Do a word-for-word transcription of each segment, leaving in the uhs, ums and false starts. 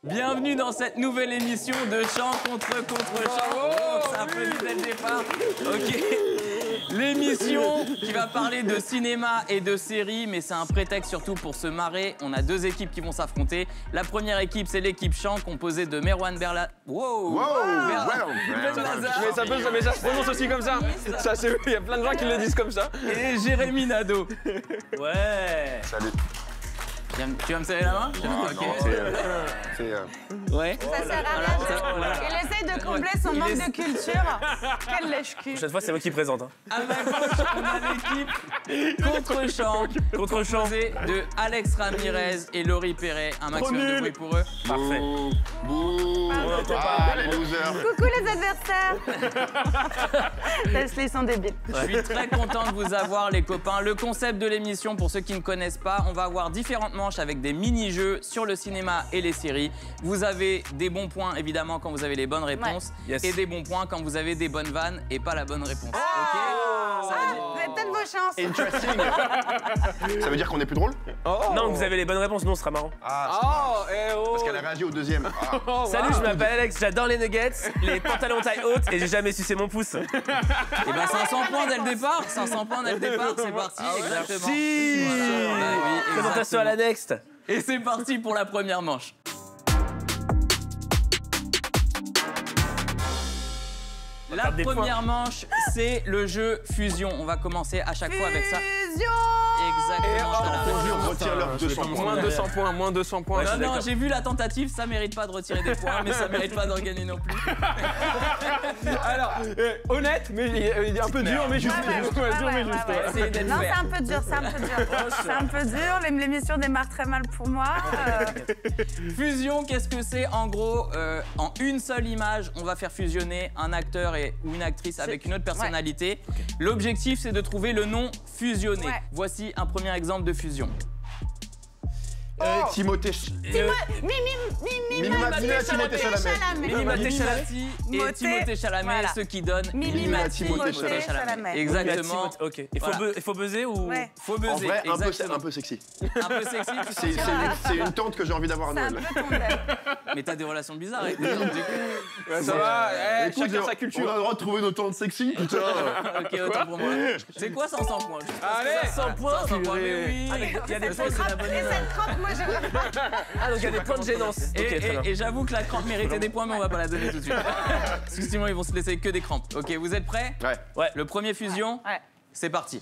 Bienvenue dans cette nouvelle émission de Chant contre contre Chant. Oh, ça applaudit dès le départ. Ok. L'émission qui va parler de cinéma et de séries, mais c'est un prétexte surtout pour se marrer. On a deux équipes qui vont s'affronter. La première équipe, c'est l'équipe Chant, composée de Merwan Berla... Wow, wow, Berla... wow. Ben Lazare. Mais ça, peut, mais ça se prononce aussi comme ça. Ça c'est, il y a plein de gens qui le disent comme ça. Et Jérémy Nadeau. Ouais. Salut. Tu vas me serrer la main? Oh, Ok. non, c'est... Euh, c'est euh... Ouais. Ça sert à rien. Voilà. Il essaye de combler son Il manque est... de culture. Quel lèche-cul. Cette fois, c'est moi qui présente. Hein. À ma gauche, on a l'équipe Contre-Champ, Contre-Champ de Alex Ramirez et Laurie Perret. Un maximum de bruit pour eux. Parfait. Bouh, bouh. On n'entend Ah, pas. les losers. Coucou les adversaires. Laisse-les, ils sont débiles. Je suis très content de vous avoir, les copains. Le concept de l'émission, pour ceux qui ne connaissent pas, on va avoir différentes manches avec des mini-jeux sur le cinéma et les séries. Vous avez des bons points, évidemment, quand vous avez les bonnes réponses. Ouais. Yes. Et des bons points quand vous avez des bonnes vannes et pas la bonne réponse. Oh Ok. Ça ah, veut vous avez peut-être vos chances. Interesting. Ça veut dire qu'on est plus drôle? Oh. Non, vous avez les bonnes réponses, nous on sera marrant. Ah, Oh, eh oh. parce qu'elle a réagi au deuxième. Ah. Oh, salut, wow. Je m'appelle Alex, j'adore les nuggets, les pantalons taille haute et j'ai jamais sucé mon pouce. Et ben cinq cents points dès le départ. cinq cents points dès le départ, c'est parti. Ah ouais. Exactement. Si. Voilà. Bah oui, présentation à la next. Et c'est parti pour la première manche. La première manche, c'est le jeu Fusion. On va commencer à chaque fois avec ça. Fusion. Exactement. Je te jure, retire leurs deux cents points. Moins deux cents points, moins deux cents points. Non, non, j'ai vu la tentative, ça mérite pas de retirer des points, mais ça mérite pas d'en gagner non plus. Alors, euh, honnête, mais il est un peu dur, mais juste. Ouais, ouais, ouais, ouais, ouais, ouais. Essayez d'être Non, c'est fair. un peu dur, c'est un peu dur. C'est un peu dur, l'émission démarre très mal pour moi. Euh... Fusion, qu'est-ce que c'est? En gros, euh, en une seule image, on va faire fusionner un acteur et, ou une actrice avec une autre personnalité. Ouais. Okay. L'objectif, c'est de trouver le nom fusionné. Ouais. Voici un premier exemple de fusion. Euh, oh. Timothée... Euh... Mimi... Mimi... Timothée Chalamet. Mimi Chalamet et Timothée Chalamet, voilà. Ce qui donne Mimi Timothée Chalamet. Exactement. Ok. Il faut, voilà. faut buzzer ou... Ouais. Faut buzzer. En vrai, un peu, un peu sexy. Un peu sexy. C'est une, une tante que j'ai envie d'avoir à Noël. Mais t'as des relations bizarres avec les gens, du coup. Ouais, ça va, eh, écoute, chacun sa culture. On a le droit de trouver nos tantes sexy, putain. Ok, autant pour moi. C'est quoi cinq cents points? Allez, cent points, cent points, mais oui. Il y a des points, c'est la bonne Ah, donc il y a des points de gênance. Et, okay, et, et j'avoue que la crampe méritait des points, mais on va pas la donner tout de suite. Parce que sinon, ils vont se laisser que des crampes. Ok, vous êtes prêts? Ouais. Ouais. Le premier fusion, ouais. C'est parti.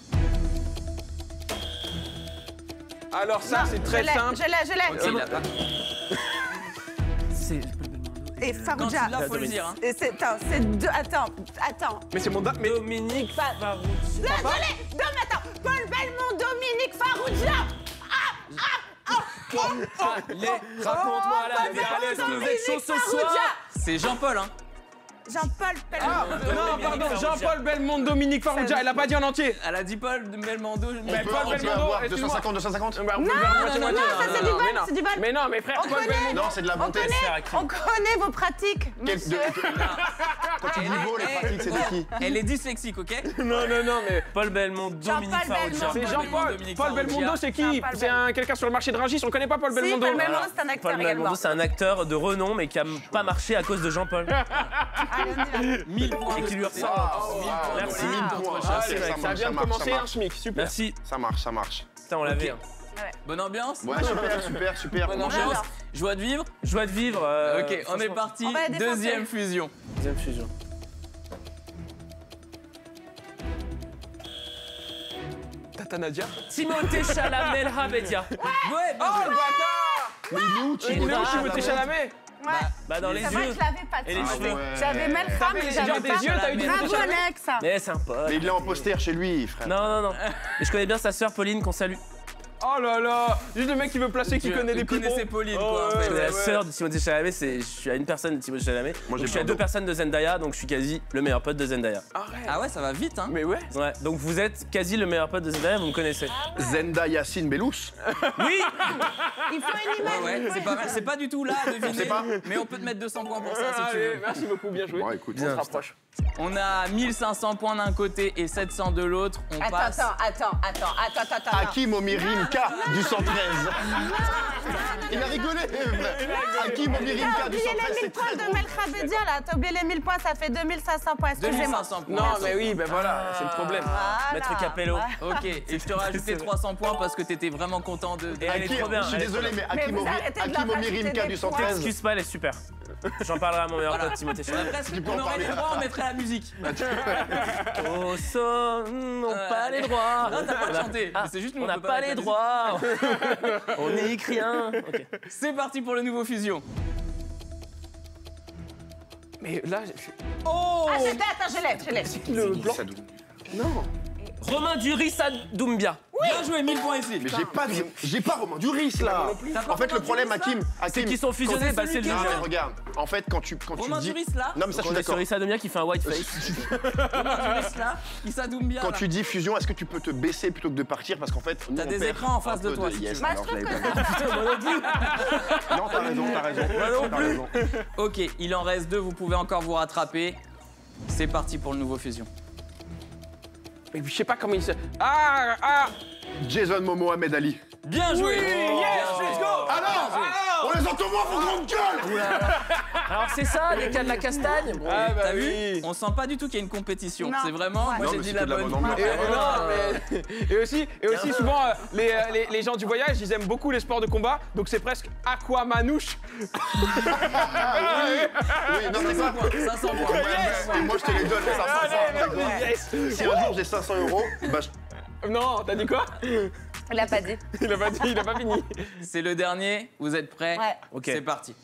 Alors ça, c'est très simple. Je l'ai, je l'ai, je l'ai. Ok, c'est... Et Farouja. Là, faut le dire. Hein. Et c'est, attends, c'est deux. Attends, attends. Mais c'est mon da... Mais Dominique Farrugia. Là, je l'ai. Non, mais attends. Paul Belmondo, Dominique Farrugia. Ah, ah, ah. Oh, oh, Allez, oh, raconte-moi oh, la vie. Allez, est-ce que vous êtes chaud ce soir? C'est Jean-Paul, hein. Jean-Paul Belmondo. Ah, non, pardon, Jean-Paul Belmondo, Dominique Farrugia. Elle a pas dit en entier. Elle a dit Paul Belmondo. On peut, on peut avoir deux cent cinquante, deux cent cinquante. Non, non, non, non, ça c'est du vol, c'est du vol. Mais non, mais frère, Paul Belmondo. Non, c'est de la bonté. On connaît vos pratiques, monsieur. Quand tu dis vol, les pratiques, c'est de qui? Elle est dyslexique, ok? Non, non, non, mais... Paul Belmondo, Dominique Farrugia. C'est Jean-Paul. Paul Belmondo, c'est qui? C'est un quelqu'un sur le marché de Rungis, on connaît pas Paul Belmondo. Paul Belmondo, c'est un acteur Paul Belmondo, c'est un acteur de renom, mais qui a pas marché à cause de Jean-Paul. mille points. Et qui lui ressemble. Merci. Ça vient de commencer un SMIC, super. Merci. Ça marche, ça marche. Putain, on l'avait. Bonne ambiance? Ouais, super, super, super. Bonne ambiance. Joie de vivre? Joie de vivre. Ok, on est parti. Deuxième fusion. Deuxième fusion. Tata Nadia. Timothée Chalamet Rabedia. Ouais, oh, le bâtard! Mais il est où, Timothée Chalamet? Ouais. Bah dans les yeux. C'est vrai que je l'avais pas. Et les cheveux. J'avais mal fait, mais j'avais des yeux, t'as eu des Bravo Alex. Mais c'est un pote. Mais il est en poster chez lui, frère. Non, non, non. Mais je connais bien sa sœur Pauline qu'on salue. Oh là là! Juste le mec qui veut placer, qui connaît des pipeaux. Connaissez Pauline, quoi. Je connais la sœur de Timothée Chalamet, c'est... Je suis à une personne de Timothée Chalamet. Moi, je suis à deux personnes de Zendaya, donc je suis quasi le meilleur pote de Zendaya. Arrête. Ah ouais, ça va vite, hein? Mais ouais. Ouais, donc vous êtes quasi le meilleur pote de Zendaya, vous me connaissez. Zendaya Yacine Bellous. Oui! Il faut une image. Ouais, ouais, c'est pas mal. C'est pas du tout là, devinez. Pas. Mais on peut te mettre deux cents points pour ça, si tu veux. Merci beaucoup, bien joué. Bon, écoute, on se rapproche. On a mille cinq cents points d'un côté et sept cents de l'autre. On attends, passe. Attends, attends, attends, attends, attends. Hakim Omirim Omirimka du cent treize. Il a rigolé. Hakim Omirimka T'as du oublié cent treize, les c'est mille points très de drôle. Melkhabedia là, t'as oublié les mille points, ça fait deux mille cinq cents points, excusez-moi. deux mille cinq cents points. Non, mais oui, ben voilà, c'est le problème. Voilà. Maître Capello. Ok, et je te rajoutais trois cents points parce que t'étais vraiment content de... Et elle est Hakim, trop bien. je suis elle est désolé, trop mais Mais Hakim vous Omi- arrêtez de leur Hakim rajouter Omirimka des du cent points. bien. treize. Excuse pas, elle est super. J'en parlerai à mon meilleur pote Timothée On a Chalamet. presque, Tu peux en on aurait parler. les droits, on mettrait la musique. Au son, on n'a pas les droits. Non, t'as pas de chanter, Ah, mais c'est juste nous, on n'a peut pas mettre les la droits. On n'y écrit rien. Ok. C'est parti pour le nouveau fusion. Mais là, je- Oh Ah, c'était, attends, je l'ai, je l'ai. le blanc. Non. Romain Duris à Doumbia. Bien joué, mille points ici. Mais j'ai pas, j'ai pas Romain Duris là. T'as pas En fait, le Romain problème, Duris, Hakim, C'est Hakim. qui sont fusionnés, c'est bah c'est celui le qui Non, jeu. mais regarde. En fait, quand tu, quand Romain tu dis. Duris là Non, mais ça, je On suis est sur d'accord. Issa Domia qui fait un white face. Romain Duris là, Issa Doumbia Quand là. tu dis fusion, est-ce que tu peux te baisser plutôt que de partir? Parce qu'en fait, nous, T'as on des perd écrans en un face de peu toi, si tu Yes, veux. Moi, alors, je trouve je que l'avais pas ça... Non, t'as raison, t'as raison. T'as raison. Ok, il en reste deux, vous pouvez encore vous rattraper. C'est parti pour le nouveau fusion. Mais je sais pas comment il se. Ah, ah. Jason Momoa, Ahmed Ali. Bien joué. Yes, let's go. Alors, on les entend moins pour grande gueule. Alors c'est ça, les cas de la castagne. Bon, Ah, bah T'as vu? oui. On sent pas du tout qu'il y a une compétition. Non. C'est vraiment, Ouais. moi Non, j'ai mais dit c'est la que de la bonne. bonne ambiance. Et, Ouais, non, ouais. mais- et aussi, et aussi souvent, euh, les, euh, les, les gens du voyage, ils aiment beaucoup les sports de combat, donc c'est presque aquamanouche. Oui, non, c'est cinq cents quoi? points, cinq cents points. Ouais, et moi, je te les donne, les cinq cents. Yes. Si un jour j'ai cinq cents euros, bah, je- Non, t'as dit quoi? Il a pas dit. Il a pas dit, il a pas fini. C'est le dernier, vous êtes prêts? Ouais. Ok. C'est parti.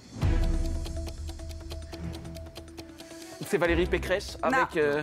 C'est Valérie Pécresse Non. avec. euh,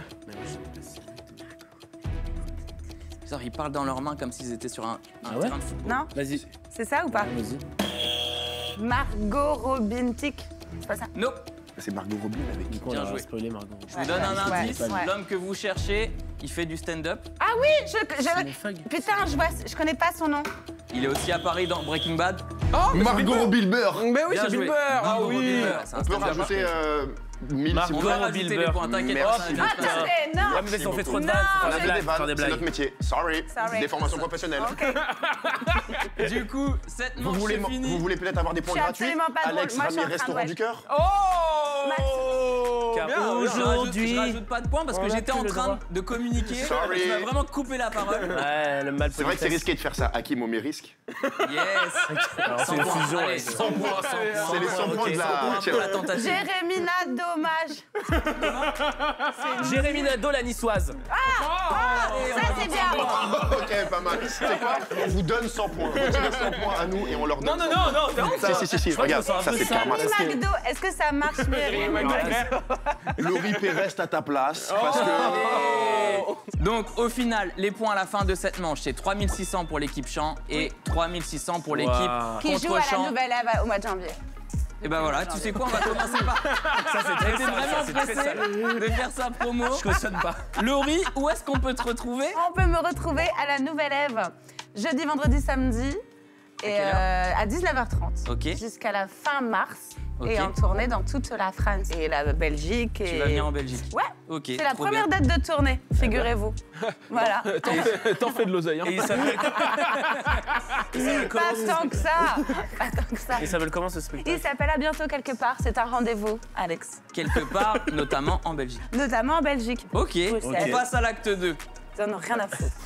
Genre, ils parlent dans leurs mains comme s'ils étaient sur un, un Ah ouais terrain de football. Non? Vas-y. C'est ça ou pas? Vas-y. Margot Robintic. C'est pas ça? Nope. c'est Margot Robbie avec. Du coup, Bien on a joué. spoilé Margot. Je vous donne un Ouais, indice. ouais. L'homme que vous cherchez, il fait du stand-up. Ah oui, je, je- putain, je vois, je connais pas son nom. Il est aussi apparu dans Breaking Bad. Margot Robbie Beurre. Mais oui, Bien c'est joué. Bill Burr. Ah Margot oui. Robbie, c'est un On peut stand-up. rajouter euh, mille Margot si On vous va voulez. Robbie rajouter Beurre. les points, t'inquiète Merci. pas. ça vient de se Ah, passer. c'est non. Ouais, mais vas-y, on fait trop de Non, vannes, faut faire j'ai- des blagues, faut faire des C'est blagues. notre métier. Sorry. Sorry. Des formations professionnelles. Ok. Du coup, cette Vous manche voulez, c'est fini. vous voulez peut-être avoir des points Je suis gratuits? absolument pas drôle. Alex Moi, je suis en Ramirez, train de restaurant watch. du cœur. Oh. Car Bien, bien. Je rajoute, aujourd'hui. je rajoute pas de points parce que On a j'étais plus en le train droit. de communiquer. Sorry. Tu m'as vraiment coupé la parole. Ouais, le mal C'est vrai que c'est risqué de faire ça. Hakim au risque. Yes. Alors, c'est cent une points. fusion. Allez, ouais. cent points, cent points. C'est les cent points de cent la. points pour la tentative. Jérémina Dommage. Jérémy Nadeau, la niçoise. Ça, c'est bien. Ok, pas mal. C'est quoi? On vous donne cent points. Retirez cent points à nous et on leur donne. Non, non, cent non, non, non. points. Si, si, si, si, regarde, que c'est un ça peu c'est ça. karma. Ça, c'est- McDo, est-ce que ça marche mieux? Laurie P reste à ta place parce que. Donc au final, les points à la fin de cette manche, c'est trois mille six cents pour l'équipe chant et trois mille six cents pour l'équipe Wow. Qui joue contre à la chant. nouvelle Ève au mois de janvier. Et ben voilà, tu sais quoi, on va commencer par. Ça, c'est très J'étais sale, vraiment ça, c'est très pressé sale. de faire sa promo. Je cautionne pas. Laurie, où est-ce qu'on peut te retrouver? On peut me retrouver à la Nouvelle Ève jeudi, vendredi, samedi et quelle heure euh, à dix-neuf heures trente Ok. jusqu'à la fin mars Ok. et en tournée dans toute la France et la Belgique. Et... Tu vas venir en Belgique. Ouais. Ok. C'est la trop première bien. date de tournée, figurez-vous. Voilà. T'en fais de l'oseille. Hein. Et il s'appelle. Il s'appelle Pas comment, tant que ça. Pas tant que ça. il s'appelle comment ce Il spectacle? s'appelle À bientôt quelque part. C'est un rendez-vous, Alex. Quelque part, notamment en Belgique. Notamment en Belgique. Ok. Bruxelles. On passe à l'acte deux. Ils en ont rien à foutre.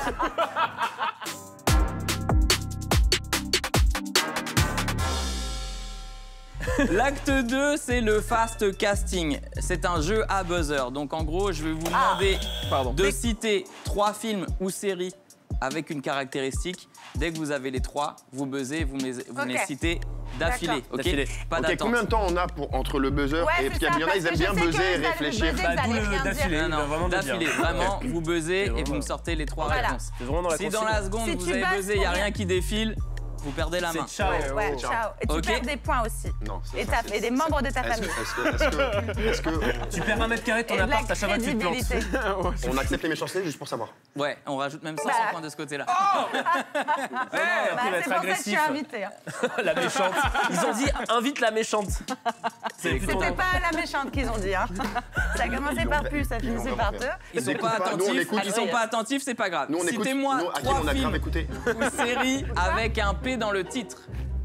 L'acte deux, c'est le fast casting. C'est un jeu à buzzer. Donc en gros, je vais vous demander Pardon. de citer trois films ou séries avec une caractéristique. Dès que vous avez les trois, vous buzzez, vous me les, vous me les Ok. citez d'affilée. D'accord. Ok. D'affilée. Pas Ok, d'attente. combien de temps on a pour, entre le buzzer Ouais, et c'est parce qu'il y ça, en a, parce ils que aiment je bien sais que buzzer et vous allez réfléchir. buzzer, Bah, vous d'où allez le rien d'affilée. dire. Non, non, Vraiment de d'affilée. dire. Vraiment, Ok. vous buzzez et C'est vous me vraiment- sortez les trois Voilà. réponses. C'est vraiment dans la Si dans consigne. la seconde, Si vous tu avez buzzes, buzzé, il n'y a combien rien qui défile, vous perdez la main. C'est ciao. Ouais, Ouais, oh, ciao. Et tu Ok. perds des points aussi. Non, c'est Et, ça, ta- c'est- et des membres de ta Est-ce famille. que, est-ce que, est-ce que, est-ce que Tu perds un mètre carré de ton Et de la appart, à chaque fois que tu te plantes. crédibilité. on accepte les méchancetés juste pour savoir? Ouais, on rajoute même cinq Bah. cents points de ce côté-là. Bah, il va c'est être pour ça que je suis agressif. invitée. hein. La méchante. Ils ont dit invite la méchante. C'est plutôt. C'était pas la méchante qu'ils ont dit. Hein. Ça a commencé par pu, ça finissait par te. Ils sont écoute pas pas, nous, on attentifs, l'écoute. ils sont pas attentifs, c'est pas grave. Nous, on écoute. Citez-moi Nous, à qui trois on a grave films écouté. ou séries avec un P dans le titre.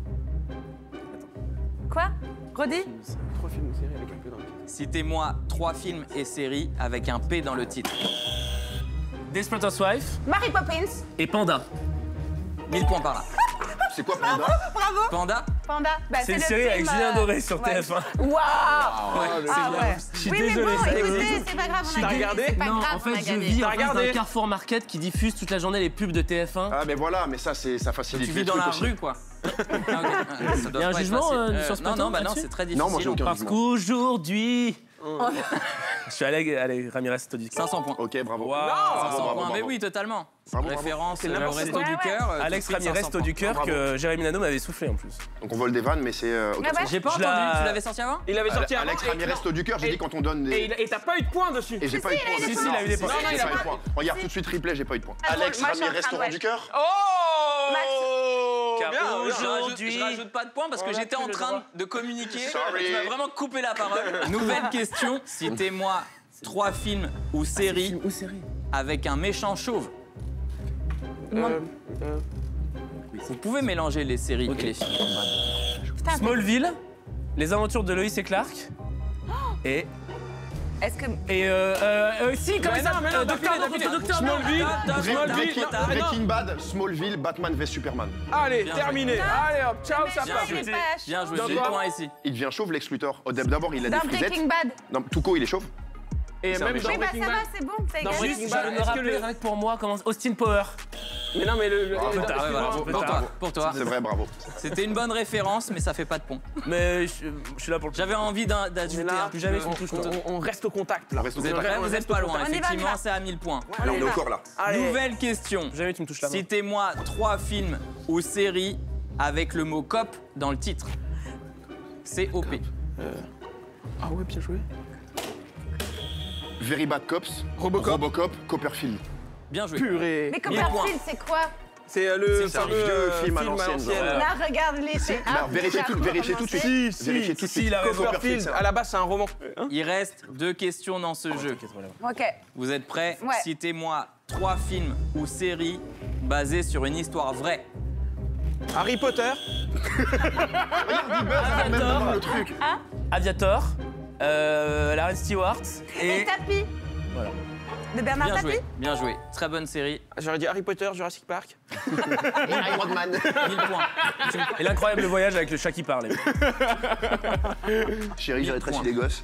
Quoi Redis. Trois films ou séries avec un peu dans le titre. Citez-moi trois films et séries avec un P dans le titre. Desperate Housewives Mary Poppins. et Panda. mille points par là. C'est quoi Panda? Bravo. Panda. Panda. Bah, C'est une le série film, avec Julien euh, Doré sur ouais. T F un. Waouh. Ouais, Ah ouais. Je suis Oui, désolé, mais bon, ça écoutez, existe. c'est pas grave, on a T'as gagné. regardé C'est pas Non, grave, en on fait, a je gagné. vis T'as en face regardé d'un Carrefour Market qui diffuse toute la journée les pubs de T F un. Ah, mais voilà, mais ça, c'est ça facilite. Tu les vis dans trucs la aussi. rue, quoi. Ah, ok. Ah, ça doit Il y a un pas être jugement, facile. euh, sur ce Non, plateau, non, bah non, là-dessus c'est très difficile. Non, moi, j'ai aucun Parce jugement. qu'aujourd'hui. Je suis allé, allez, Ramirez, c'est du cinq cents points. Ok, bravo. Waouh. Bravo, cinq cents bravo, points, mais bravo. oui, totalement. Bravo, bravo. Référence C'est au n'importe resto quoi. du Ouais, cœur. euh, Alex tout de suite, Ramirez, cinq cents resto du points. cœur, Bravo. que Jérémy Nano m'avait soufflé en plus. Donc on vole des vannes, mais c'est. euh, ok, Ah bah, c'est bon. J'ai pas Je entendu, la- tu l'avais sorti avant Il avait sorti avant. Alex et- Ramirez, non. resto du cœur, j'ai Et- dit quand on donne Et des. il- et t'as pas eu de points dessus. Et j'ai pas eu de points. Si, si, il a eu des points. Non, non, il J'ai a pas eu de pas- points. Regarde tout de suite replay, j'ai pas eu de points. Attends, Alex moi, je suis en Ramirez, train de- restaurant ouais. du cœur. Oh Max. Bien, bien. Je rajoute, Aujourd'hui- je rajoute pas de points parce que On a j'étais plus en le train droit. de communiquer. Sorry. Tu m'as vraiment coupé la parole. Nouvelle question. Citez-moi trois films ou séries Ou série. avec un méchant chauve. Euh, euh, Vous pouvez mélanger les séries Ok. et les films. Putain, Smallville, Les aventures de Lois et Clark. Et. est-ce que. Et euh. euh, euh si, comme Mais ça. non, mais non, euh, d'affilée, Docteur d'affilée. Docteur Smallville, Attends, Smallville, Breaking, non, ah, non. Breaking Bad, Smallville, Batman v Superman. Allez, Bien terminé. joué. Allez hop, ciao, ça Bien passe. joué. c'est pas Bien joué, Dans j'ai le quoi point ici. Il devient chauve, Lex Luthor. Au- D'abord, il a des Dans frisettes. Breaking Bad. Non, Tuco, il est chauve. Et C'est un même méchant. dans Oui, bah Breaking ça va, Bad. c'est bon, t'as Dans gagné. Breaking Je Bad, vais me est-ce que rappeler le- avec pour moi comment. Austin Power. Mais non, mais le. le- Bravo. le- Ah, Ah ouais, voilà, Bravo, pour toi, bravo. pour toi. C'est vrai, bravo. C'était une bonne référence, mais ça fait pas de pont. Mais je, je suis là pour le. J'avais envie d'un- Mais d'ajouter là, un plus jamais peu- tu me touches, toi. on, on reste au contact là. On reste au Vous êtes contact. prêts? Vous êtes pas loin. On y va, on y Effectivement, va. c'est à mille points. Là, on est encore là. Allez. Nouvelle question. Jamais tu me touches la main. Citez-moi trois films ou séries avec le mot cop dans le titre. C O P. Ah ouais, bien joué. Very Bad Cops, Robocop. Robocop, Copperfield. Bien joué. Purée. Mais Mille points. Copperfield, c'est quoi? C'est euh, le C'est un fameux vieux euh, film à l'ancienne, genre. Là, regarde-les. c'est Bah, vérifiez tout, vérifiez tout de suite. Si, Vérifiez si, tout de si, suite. il a raison. Copperfield, Copperfield, c'est à la base, c'est un roman. Il reste deux questions dans ce jeu. Ok. Vous êtes prêts? Ouais. Citez-moi trois films ou séries basés sur une histoire vraie. Harry Potter. même pas le truc. Aviator, euh, la Reine Stewart Et et. Tapis. Voilà. De Bernard Bien Tapie. joué, bien joué. Très bonne série. J'aurais dit Harry Potter, Jurassic Park. Iron Man. mille points. Et l'incroyable voyage avec le chat qui parle. Chérie, j'ai rétréci les gosses.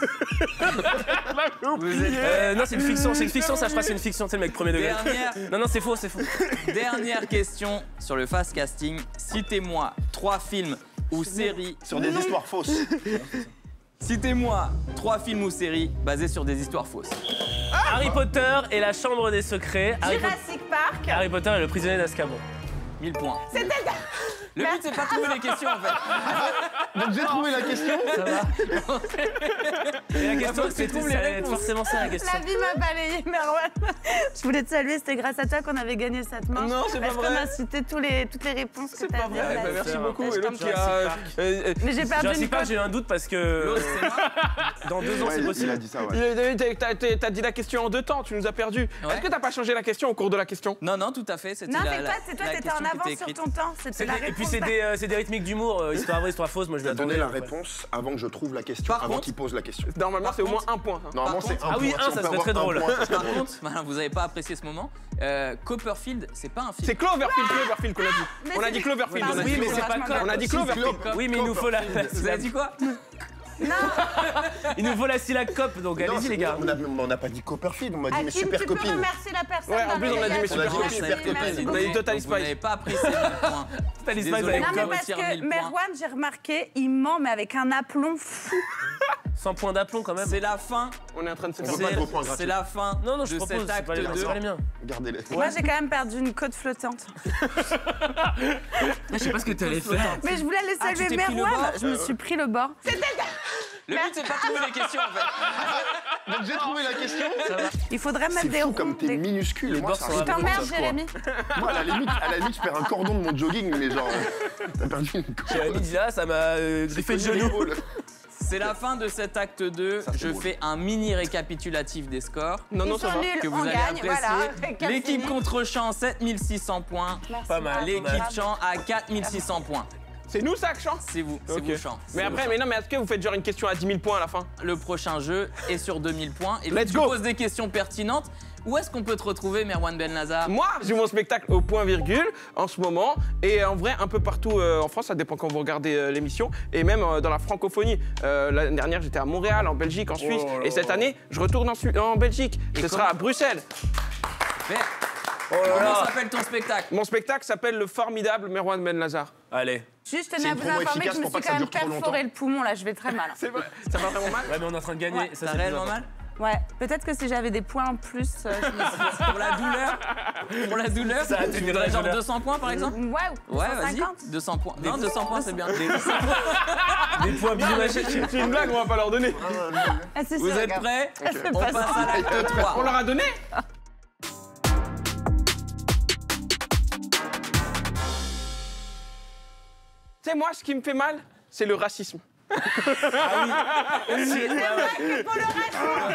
Vous êtes Euh, non, c'est une fiction, c'est une fiction, ça je crois que c'est une fiction, c'est le mec premier degré. Dernière, Non, non, c'est faux, c'est faux. dernière question sur le fast casting. Citez-moi trois films ou séries. Sur des histoires fausses. Citez-moi trois films ou séries basés sur des histoires fausses. Harry Potter et la Chambre des Secrets. Harry, Po- Jurassic Park. Harry Potter et le prisonnier d'Azkaban. mille points. C'était. Le but, c'est pas de trouver les questions en fait. Donc j'ai trouvé la question. Ça va. Et la question, Faut que tu c'est trouves les ça va être réponses. forcément ça la question. La vie m'a balayé, Merwan. Je voulais te saluer, c'était grâce à toi qu'on avait gagné cette manche. Non, c'est pas Parce vrai. qu'on a cité tous les, toutes les réponses que C'est t'as pas dit. vrai. Là, Bah, merci c'est beaucoup. un- Et l'autre je qui t'en a. prie. euh, euh, Mais j'ai perdu Jurassic une Park, cote. j'ai eu un doute parce que L'autre, c'est moi. dans deux ans Ouais, c'est il- possible. Il a dit ça, ouais. il- T'as t'as- t'as dit la question en deux temps, tu nous as perdu. Ouais. Est-ce que t'as pas changé la question au cours de la question? Non, non, tout à fait. C'était Non, la- c'est toi, la- c'est toi, la t'étais en question qui avance était sur écrite. ton temps. C'est C'était des- la Et puis réponse. c'est des, euh, c'est des rythmiques d'humour, euh, histoire vraie, histoire fausse, moi je vais Donnez attendre. la en fait. réponse avant que je trouve la question, Par avant contre- qu'il pose la question. Normalement, Par c'est au moins contre- un point. hein. Normalement, Par c'est contre- un Ah oui, point. un, Si on ça peut serait avoir très un drôle. point, Par contre, voilà, vous avez pas apprécié ce moment. Euh, Copperfield, c'est pas un film. C'est Cloverfield, Cloverfield qu'on a dit. Mais On a c'est- dit Cloverfield. Pardon, on a Oui, dit mais c'est pas vachement Cop. On a dit Si, Cloverfield. Clo- Oui, mais il nous faut la, Vous avez dit quoi? Non, il nous faut la syllabe cop, donc Non, allez-y c'est- les gars. On a- on n'a pas dit Copperfield, on m'a dit mes Hakim, super tu peux copines. remercier la personne. Ouais, en dans plus, le on a dit mes voyage. super On a dit mes Merci, super merci copines. On a dit beaucoup. Total Donc, vous n'avez Spice. pas apprécié mille points. Total Spice Désolé. avec Non, mais Cop parce retire que mille points. Merwan, j'ai remarqué, il ment, mais avec un aplomb fou. cent points d'aplomb quand même. C'est la fin. On est en train de se On faire veut pas C'est de vos points gratuits. c'est la fin Non, non, je de propose, cet c'est acte pas les c'est pas les deux. miens. Gardez-les. Moi, j'ai quand même perdu une côte flottante. Je sais pas ce que tu allais faire. Mais je voulais aller Ah, tu saluer t'es pris le Merwan. bord Je me suis pris le bord. Le but, c'est pas de trouver les questions en fait. Donc j'ai trouvé la question. Il faudrait mettre C'est des fou ronds. comme t'es des- minuscule. Les Moi, bords ça sont arrive à- vraiment, T'emmerdes, ça, quoi. Jérémy. Moi, à la limite, à la limite, je perds un cordon de mon jogging, mais genre, euh, t'as perdu une corde. Jérémy dit là, ça m'a euh, griffé le genou. C'est la fin de cet acte deux. Ça, c'est Je drôle. fais un mini récapitulatif des scores Non, non, Ils ça sont va. nuls, que on vous allez gagne, apprécier. voilà. Cap L'équipe fini. contre Champ, sept mille six cents points. Merci, Pas mal. bravo. L'équipe Champ à quatre mille six cents points. C'est nous ça, Champ? C'est vous, c'est Ok. vous Champ. Mais après, mais non, mais est-ce que vous faites genre une question à dix mille points à la fin? Le prochain jeu est sur deux mille points. Et Let's tu go. poses des questions pertinentes. Où est-ce qu'on peut te retrouver, Merwan Belnazar? Moi, j'ai mon spectacle au point virgule en ce moment et en vrai un peu partout euh, en France, ça dépend quand vous regardez euh, l'émission et même euh, dans la francophonie. Euh, L'année dernière, j'étais à Montréal, en Belgique, en Suisse Oh là et cette là. année, je retourne en, Su- en Belgique. Et Ce comment- sera à Bruxelles. Super. Oh là Comment là. s'appelle ton spectacle? Mon spectacle s'appelle Le formidable Merwan Benlazar. Allez. Juste C'est tenez à une vous promo informer que efficace je me pour pas suis que ça quand même dure trop perforé longtemps. le poumon là, je vais très mal. C'est vrai, ça va vraiment mal? Ouais, mais on est en train de gagner. Ouais. Ça, T'as c'est le réellement plus mal? Ouais, peut-être que si j'avais des points en plus, euh, je me suis Pour la douleur? Pour la douleur? Ça Tu atténuerait voudrais la genre douleur. deux cents points par exemple? Ouais, Ouais, deux cent vas-y. cinquante. deux cents points. Non, deux cents points, c'est bien. important. Des points biologiques. C'est une blague, on va pas leur donner. Ah, c'est Vous sûr, êtes regarde. prêts? Elle fait On pas passe ça. à l'acte trois. On leur a donné? Tu sais, moi, ce qui me fait mal, c'est le racisme. Ah oui. C'est- ouais, ouais. Pour le reste.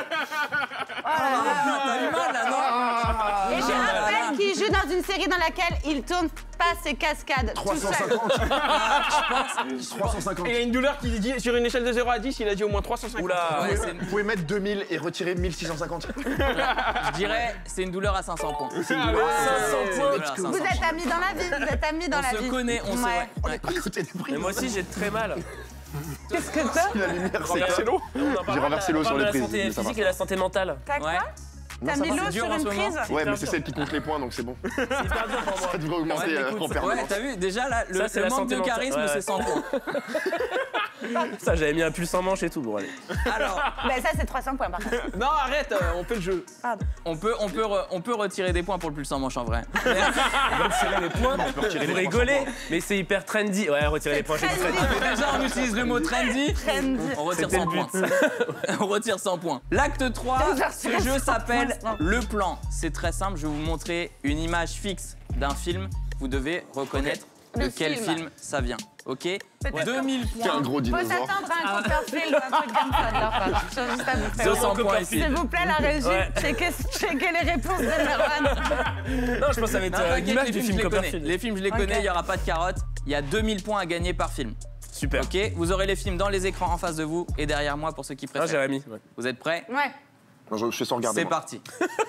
Ah, t'as eu mal là, non? Et je rappelle qu'il joue dans une série dans laquelle il tourne pas ses cascades tout seul. trois cent cinquante. trois cent cinquante. Et il y a une douleur qui dit, sur une échelle de zéro à dix, il a dit au moins trois cent cinquante. Oula. Ouais, c'est- Vous pouvez mettre deux mille et retirer mille six cent cinquante. Je dirais, c'est une douleur à cinq cents points. cinq cents C'est une points. douleur à cinq cents Vous êtes points. amis dans la vie, vous êtes amis dans On la se vie. connaît, on se... Ouais. Ouais. Ouais. À côté des prix. Mais moi aussi, j'ai très mal. Qu'est-ce que t'as? La lumière, c'est Renversez l'eau. J'ai renversé l'eau On sur parle les de la prises. santé mais ça va. physique et la santé mentale. T'as quoi? Ouais. T'as ça mis va, l'eau c'est dur sur en une ce moment. prise? Ouais, hyper mais c'est dur. celle qui compte les points, donc c'est bon. C'est hyper dur pour moi. Ça devrait augmenter Ouais, euh, écoute, en ouais, permanence. t'as vu, déjà là, le, Ça, c'est le la manque santé de mentale. charisme, Ouais, c'est ouais. cent points. Ça, j'avais mis un pull sans manche et tout. Bon, allez. Alors, Bah ça c'est trois cents points par contre. Non, arrête, euh, on fait le jeu. Pardon. on peut, on, peut re- on peut retirer des points pour le pull sans manche en vrai. On va tirer les points. retirer Vous les rigolez, mais c'est hyper trendy. Ouais, retirer les points, j'ai dit Trendy. trendy. Mais déjà, on utilise le mot trendy. Trendy. On retire C'était cent le points. On retire cent points. L'acte trois, Vous avez ce retiré jeu cent s'appelle points. Le Plan. C'est très simple, je vais vous montrer une image fixe d'un film. Vous devez reconnaître de Le quel film. film ça vient. Ok? Peut-être deux mille C'est un points. gros Faut dinosaure. s'attendre à un Copperfield ou un truc comme ça de leur part. Je tiens juste à vous faire. deux cents points ici. S'il vous plaît, la régie, Ouais. checkez, checkez les réponses de Merwan. Non, je pense que ça va être Non, euh, t'inquiète, l'image les du films, film je les connais. Copperfield. Les films, je les connais, il Ok. n'y aura pas de carotte. Il y a deux mille points à gagner par film. Super. Ok? Vous aurez les films dans les écrans en face de vous et derrière moi pour ceux qui Ah, préfèrent. Jérémy. Ouais. Vous êtes prêts? Ouais, Non, je je fais sans regarder. C'est moi. parti.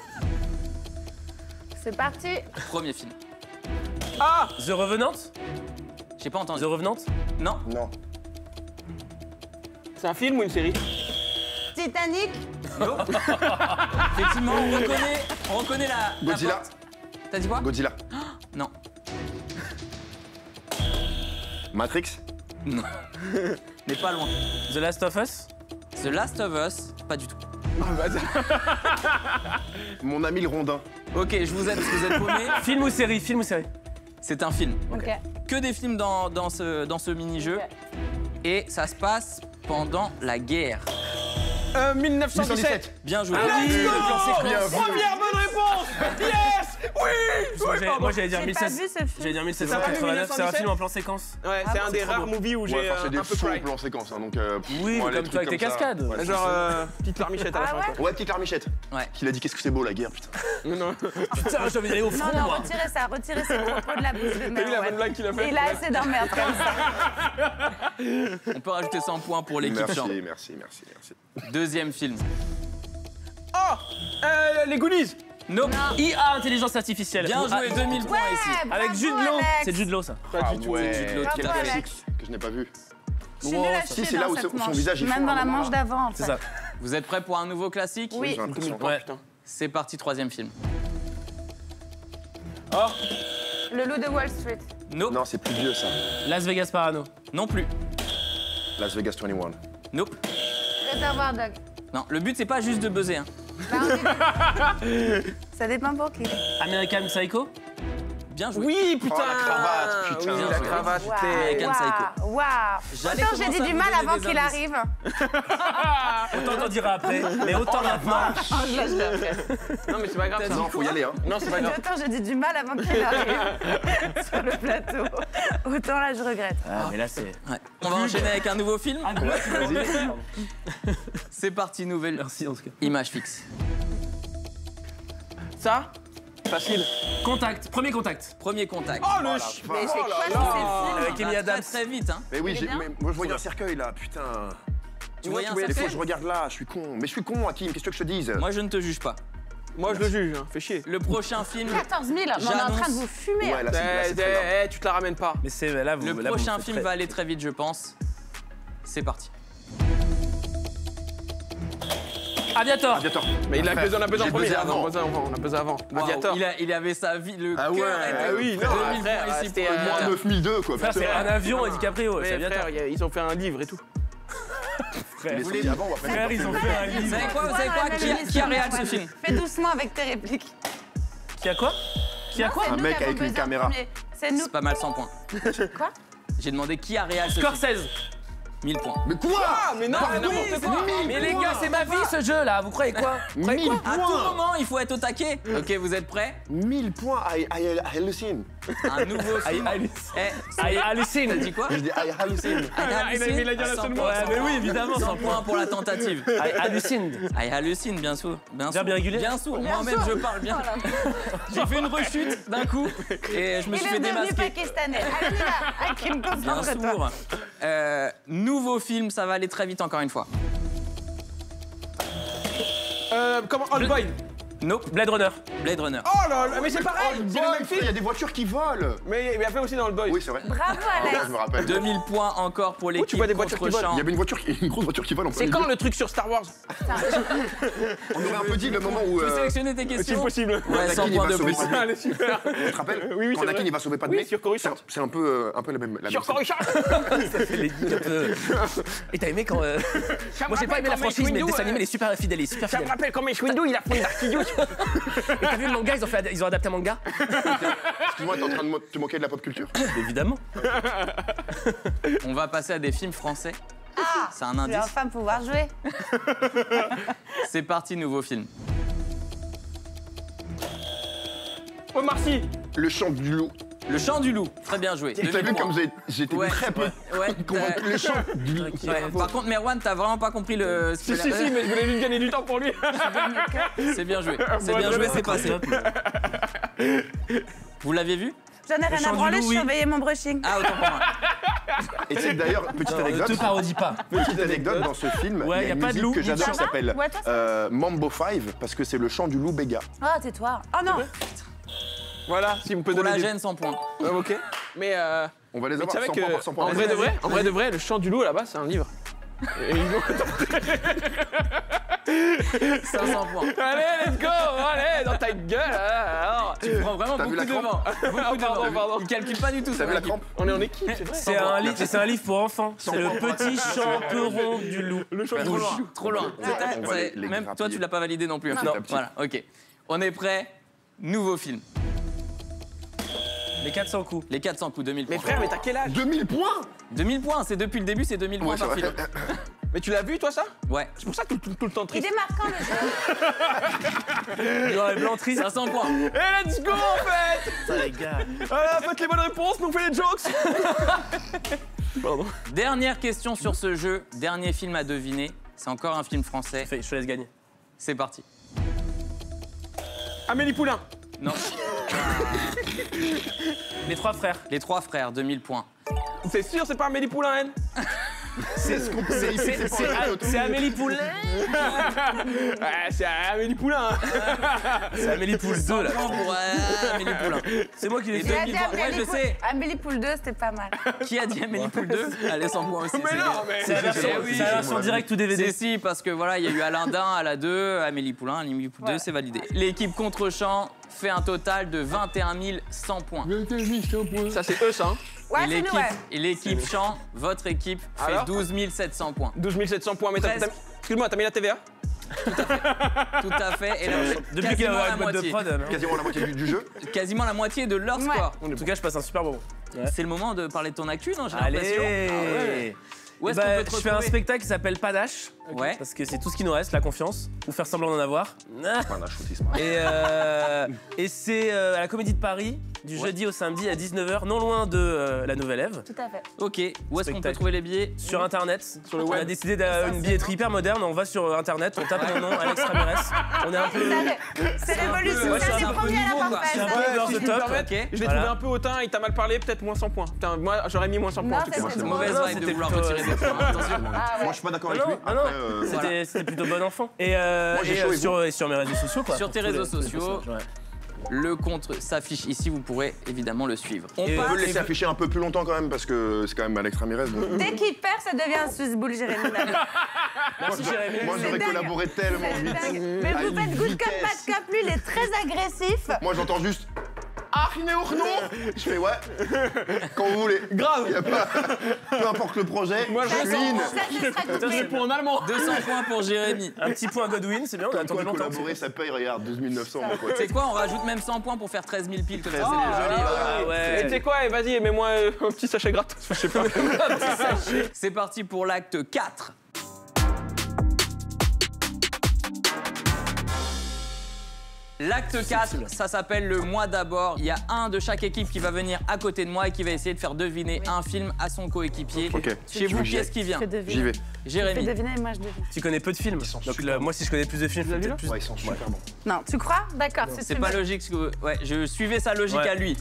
c'est parti. Premier film. Ah, The Revenant J'ai pas entendu. The Revenant Non? Non. c'est un film ou une série? Titanic, Effectivement, on reconnaît, on reconnaît la. la Godzilla. porte. T'as dit quoi? Godzilla. Non. Matrix. Non. Mais pas loin. The Last of Us The Last of Us, pas du tout. Mon ami le rondin. Ok, je vous aide, vous êtes paumés. Film ou série Film ou série C'est un film. ok. Que des films dans, dans ce, dans ce mini-jeu. Ok. Et ça se passe pendant la guerre. Euh, mille neuf cent dix-sept. Bien joué. Ah, let's go Bien vu. Première bonne réponse. Yes. Oui. Moi, Oui, j'ai- pardon. Moi j'allais dire J'ai mille pas sept vu ce film. J'allais dire Ça va, mille sept cent quatre-vingt-neuf, c'est un mille neuf cent dix-sept film en plan séquence. Ouais, c'est un des rares movies où j'ai Ouais, enfin, euh, c'est des un peu faux cry. plans séquences, hein, donc. euh, pff, Oui, moi, les comme toi avec trucs tes comme ça. cascades. Ouais, Genre c'est- euh, petite larmichette à la Ah fin. ouais quoi. Ouais, petite larmichette. Ouais. Qu'il a dit qu'est-ce que c'est beau la guerre, putain. Non. Putain, je vais aller au Non, front, non, moi. retirez ça, retirez ces propos de la bouche de T'as vu la bonne Merwan. blague qu'il a faite? Il a assez d'emmerde comme ça. On peut rajouter cent points pour l'équipe Merci, Champ. merci, merci, merci. Deuxième film. Oh, euh, les Goonies. Nope. I A, intelligence artificielle. Bien Ah, joué, deux mille points Ouais, ici. Avec bravo, Jude Law. Alex. C'est Jude Law, ça. Pas Ah du tout. ouais, Jude Law, quel bravo, classique Alex. que je n'ai pas vu. Je suis nulle à Si, chier c'est là dans où cette son manche. visage, il Même fond dans à la un manche moment. d'avant, en C'est fait. ça. Vous êtes prêts pour un nouveau classique? Oui. J'ai l'impression. Ouais. Putain. C'est parti, troisième film. Oh, Le loup de Wall Street. Nope. Non, c'est plus vieux ça. Las Vegas Parano. Non plus. Las Vegas vingt et un. Nope. Réservoir Dog. Non, le but c'est pas juste de buzzer. Hein. Bah, on dit- Ça dépend pour qui. American Psycho. Bien joué. oui, putain. Oh, la cravate, putain. Oui, la cravate. Waouh, t'es- American Psycho. waouh, waouh. J'allais Autant j'ai commencer dit à du vous mal donner avant des qu'il indices. arrive. Autant t'en diras après, mais autant maintenant. Non, mais c'est pas grave. T'as ça. dit Non, faut y aller, hein. Non, c'est pas grave. Autant j'ai dit du mal avant qu'il arrive sur le plateau. autant là, je regrette. Ah, mais là, c'est. Ouais. On va enchaîner avec un nouveau film. Ah, vas-y. C'est parti, nouvelle Merci en tout cas. image fixe. Ça Facile. Contact, premier contact. Premier contact. Oh le Oh, ch... la Mais vache. c'est quoi là ce là. film Avec Ça Amy va Adams. Très très vite, hein. Mais oui, Il est j'ai- bien mais moi je voyais un cercueil là, putain. Tu voyais un Mais faut que cercueil je regarde là, je suis con. Mais je suis con, Hakim, qu'est-ce que je te dise? Moi, je ne te juge pas. Moi je le juge, hein. Fais chier. Le prochain film, quatorze mille, mais on est en train de vous fumer. Ouais, là c'est là, Eh, c'est très grave. eh, eh, tu te la ramènes pas. Mais c'est là, vous. le là, vous prochain faites film très- va aller très vite, je pense. C'est parti. Aviator. Aviator. Mais il a Frère, besoin, on a besoin j'ai en premier. buzzé là. avant. On a besoin avant. On a besoin avant. Waouh, Aviator. il, a, il avait sa vie, le Ah cœur ouais, était ah oui, deux frère, mille frère, points ici c'était, pour euh, le Moins monteur. neuf mille deux quoi. Frère, c'est putain. un avion et DiCaprio. C'est Mais Aviator. frère, il y a- ils ont fait un livre et tout. Il est sorti avant, on va faire Frère, ils ont fait un Vous livre. savez quoi, vous savez Dans quoi la même Qui a, émission, qui a réalisé mais ce film Fais doucement avec tes répliques. Qui a quoi Qui a quoi C'est Un nous mec qui avons avec une besoin en caméra. premier. C'est nous. C'est pas mal cent points. Quoi J'ai demandé qui a réalisé ce film. Scorsese. mille points. Mais quoi? Ah, mais non, mais n'importe oui, quoi. mille Mais les points. gars, c'est ma vie ce jeu là. Vous croyez quoi Vous croyez mille quoi À tout points. moment, il faut être au taquet. Ok, vous êtes prêts? mille points, I, I, I hallucine. Un nouveau I film. hallucine. Eh, I hallucine. t'as dit quoi? Je dis I hallucine. I il a hallucine. mis la gueule à cent tout le points, monde. cent Ouais, mais oui, points. évidemment, cent cent points pour la tentative. I hallucine. I hallucine, bien sûr. Bien sûr. bien régulier Bien sûr. Moi-même, je parle bien. J'ai fait une rechute d'un coup et je me Il suis est fait devenu démasquer. pakistanais. Allez là, Hakim, Bien concentre-toi. sûr. Euh, nouveau film, ça va aller très vite encore une fois. Euh, comment Old Boy. Nope. Blade Runner. Blade Runner. Oh là là, mais c'est pareil. C'est le même Il y film. a des voitures qui volent. Mais il a fait aussi dans Old Boy. Oui, c'est vrai. Bravo, Ah, Alex. je me rappelle. deux mille points encore pour l'équipe. tu vois des voitures qui contre volent Champ. Il y avait une voiture, qui- une grosse voiture qui vole. on C'est peut quand les le truc sur Star Wars? On aurait un peu dit le moment où. Tu veux euh, sélectionner tes C'est questions? possible. Ouais, cent Anakin, il points va de sauver plus. pas Allez, super. Tu te rappelles? Oui, oui, Quand c'est Anakin vrai. il va sauver pas de Oui, mec. sur Coruscant. C'est- C'est un peu, euh, un peu la même. la Sur même chose. Coruscant. Ça fait les geeks un peu. Et t'as aimé quand. euh, Moi j'ai pas aimé la franchise, mais le dessin animé il est super fidèle, il est super Ça me fidèle. rappelle quand Mace Windu, il a pris Dark Sidious. Et t'as vu le manga, ils ont, fait, ils ont adapté un manga. Excuse-moi, t'es en train de mo- te moquer de la pop culture? Évidemment. On va passer à des films français. Ah, C'est un je vais indice. enfin pouvoir jouer. C'est parti, nouveau film. Omar Sy. Le chant du loup. Le Chant du Loup. Très bien joué. T'as deux mille vu points. comme j'ai- j'étais Ouais, très peu ouais, ouais, convaincu. t'as- Le chant du loup. Ouais, Par contre, Merwan, t'as vraiment pas compris le. Si, si, si, mais je voulais lui gagner du temps pour lui. C'est bien joué. C'est Bon, bien je joué, vais- c'est passé. Vous l'aviez vu? J'en ai rien chant à du branler, loup, je oui. surveillais mon brushing. Ah, autant pour moi. Et tu sais que d'ailleurs, petite Ne te anecdote, parodie pas. petite anecdote dans ce film, Ouais, il y a y a une pas de musique loup, que ni de j'adore qui chat. s'appelle Ouais, toi, ça. euh, Mambo five parce que c'est le chant du loup Béga. Oh, tais-toi. Oh non. Voilà, si vous pouvez Pour donner la des- gêne, cent points. Ouais, ok. Mais, euh, On va les mais tu avoir savais cent que, points par cent points. en Vas-y, vrai de vas-y, vrai, en vas-y. vrai de vrai, le chant du loup là-bas, c'est un livre. Et ils l'ont- cinq cents points. Allez, let's go, allez, dans ta gueule. alors. Tu prends vraiment T'as vu beaucoup la de crampe vent. Beaucoup de Pardon, vent. pardon. Il calcule pas du tout T'as ça. vu la crampe? On est en équipe, c'est vrai. C'est un, livre, c'est un livre pour enfants. C'est le points. petit champeron du loup. Le chant du Trop loup. loin, trop loin. On C'est- va- on va c'est- les- les Même toi, grappiller. tu l'as pas validé non plus. Non. Non. Petit à petit. Voilà, ok. On est prêt. Nouveau film. Les quatre cents coups. Les quatre cents coups, deux mille points. Mais frère, mais t'as quel âge? deux mille points. deux mille points, c'est depuis le début, c'est deux mille points Ouais, c'est par vrai. film. Mais tu l'as vu toi ça? Ouais. C'est pour ça que tout, tout, tout le temps Il triste. est marquant le jeu. Noir et blanc triste. cinq cents points. Et let's go en fait! Ça les gars. Voilà, faites les bonnes réponses, nous on fait les jokes! Pardon. Dernière question sur ce jeu. Dernier film à deviner. C'est encore un film français. Fais, je te laisse gagner. C'est parti. Amélie Poulain. Non. Les trois frères. Les trois frères, deux mille points. C'est sûr, c'est pas Amélie Poulain, elle? C'est c'est- c'est- c'est Amélie Poulain. Ouais, c'est Amélie Poulain. C'est Amélie Poulain deux là. Point pour euh, Amélie Poulain. C'est moi qui l'ai Et fait. Il a deux dit mille points. Ouais, Amélie je Poulain. sais. Amélie Poulain deux, c'était pas mal. Qui a dit Amélie Poulain deux? Allez, cent points aussi. Mais c'est non, bien. mais. C'est la version, Eh oui, c'est la version direct ou D V D. C'est si, parce que voilà, il y a eu Alain Dain à la deux, Amélie Poulain, Amélie Poulain deux, Ouais. c'est validé. L'équipe contre-champ fait un total de vingt et un mille cent points. Ça, c'est eux, ça, hein? Ouais, Et c'est nous, l'équipe, ouais. et l'équipe champ, votre équipe, fait Alors douze mille sept cents points. douze mille sept cents points. Mais t'as- Presque. t'as- excuse-moi, t'as mis la T V A? Tout à fait. Et là, Depuis qu'il y quasiment a la une boîte de moitié. prod. non Quasiment la moitié du, du jeu. Quasiment la moitié de leur Ouais. score. En tout cas, je passe un super moment. C'est le moment de parler de ton actu, non? J'ai l'impression. Allez. Où est-ce Bah, qu'on peut te je fais un retrouver? spectacle qui s'appelle Panache. Ouais. Parce que c'est tout ce qui nous reste, la confiance. Ou faire semblant d'en avoir. Ah. Enfin, un shootisme. Et, euh, et c'est euh, à la Comédie de Paris Du Ouais. jeudi au samedi à dix-neuf heures, non loin de euh, la Nouvelle Ève. Tout à fait. Ok, où est-ce qu'on peut Spectacle. trouver les billets? Sur internet, Sur le on web. a décidé d'une billetterie hyper moderne, on va sur internet, on tape mon nom, Alex Ramirez. On est un peu. C'est l'évolution, ouais, ça c'est c'est un peu premier à nouveau, la quoi. C'est un parfaite. peu over si the je peux top. me permettre, Ok. Je l'ai Voilà. trouvé un peu hautain, il t'a mal parlé, peut-être moins cent points. Putain, moi j'aurais mis moins cent points Non, en tout cas. c'était C'est bon. mauvaise Non, vibe de c'était vouloir plutôt, retirer euh, des points. Attention. Ah ouais. Moi, je suis pas d'accord Non, avec non, lui. non, non. Après, euh, C'était Voilà. c'était plutôt bon enfant. Et, euh, Moi, j'ai et, chaud, euh, et sur, et sur mes réseaux sociaux, quoi. Sur tes Pour tous réseaux les- tous les sociaux. messages, ouais. Le compte s'affiche ici, vous pourrez évidemment le suivre. On Et on passe. peut le laisser afficher un peu plus longtemps quand même parce que c'est quand même Alex Ramirez. donc- Dès qu'il perd, ça devient un susboule, Jérémy. Merci Jérémy. Moi, j'aurais dingue. collaboré tellement C'est vite. dingue. Mais À vous une faites good vitesse. cop, bad cop. Lui, il est très agressif. Moi, j'entends juste. Ah, non, non. Je fais ouais. Quand vous voulez. Grave. Y a pas... Peu importe le projet. Moi, je je sens- suis in. Ça, ce sera Ça, coupé. c'est pour en allemand. deux cents points pour Jérémy. Un petit point Godwin, c'est bien, on a Comme attendu quoi, longtemps. collaborer, ça paye, regarde, douze mille neuf cents, mon pote. C'est quoi? On rajoute même cent points pour faire treize mille piles, comme ça, c'est treize mille. joli. Ah voilà. ouais. Et tu sais quoi, eh, vas-y, mets-moi euh, un petit sachet gratos. Je sais pas. C'est parti pour l'acte quatre. L'acte quatre, ça s'appelle le mois d'abord. Il y a un de chaque équipe qui va venir à côté de moi et qui va essayer de faire deviner un film à son coéquipier. Ok. Chez vous, qui est-ce qui vient? Fais deviner. J'y vais. Fais Jérémy. deviner et moi je devine. Tu connais peu de films. sont Donc super là, bons. moi, si je connais plus de films, je Vous avez peut-être vu plus. Ouais, ils sont super bons. Non, tu crois? D'accord, c'est C'est une pas bonne- logique. ce que- Ouais, je suivais sa logique Ouais. à lui.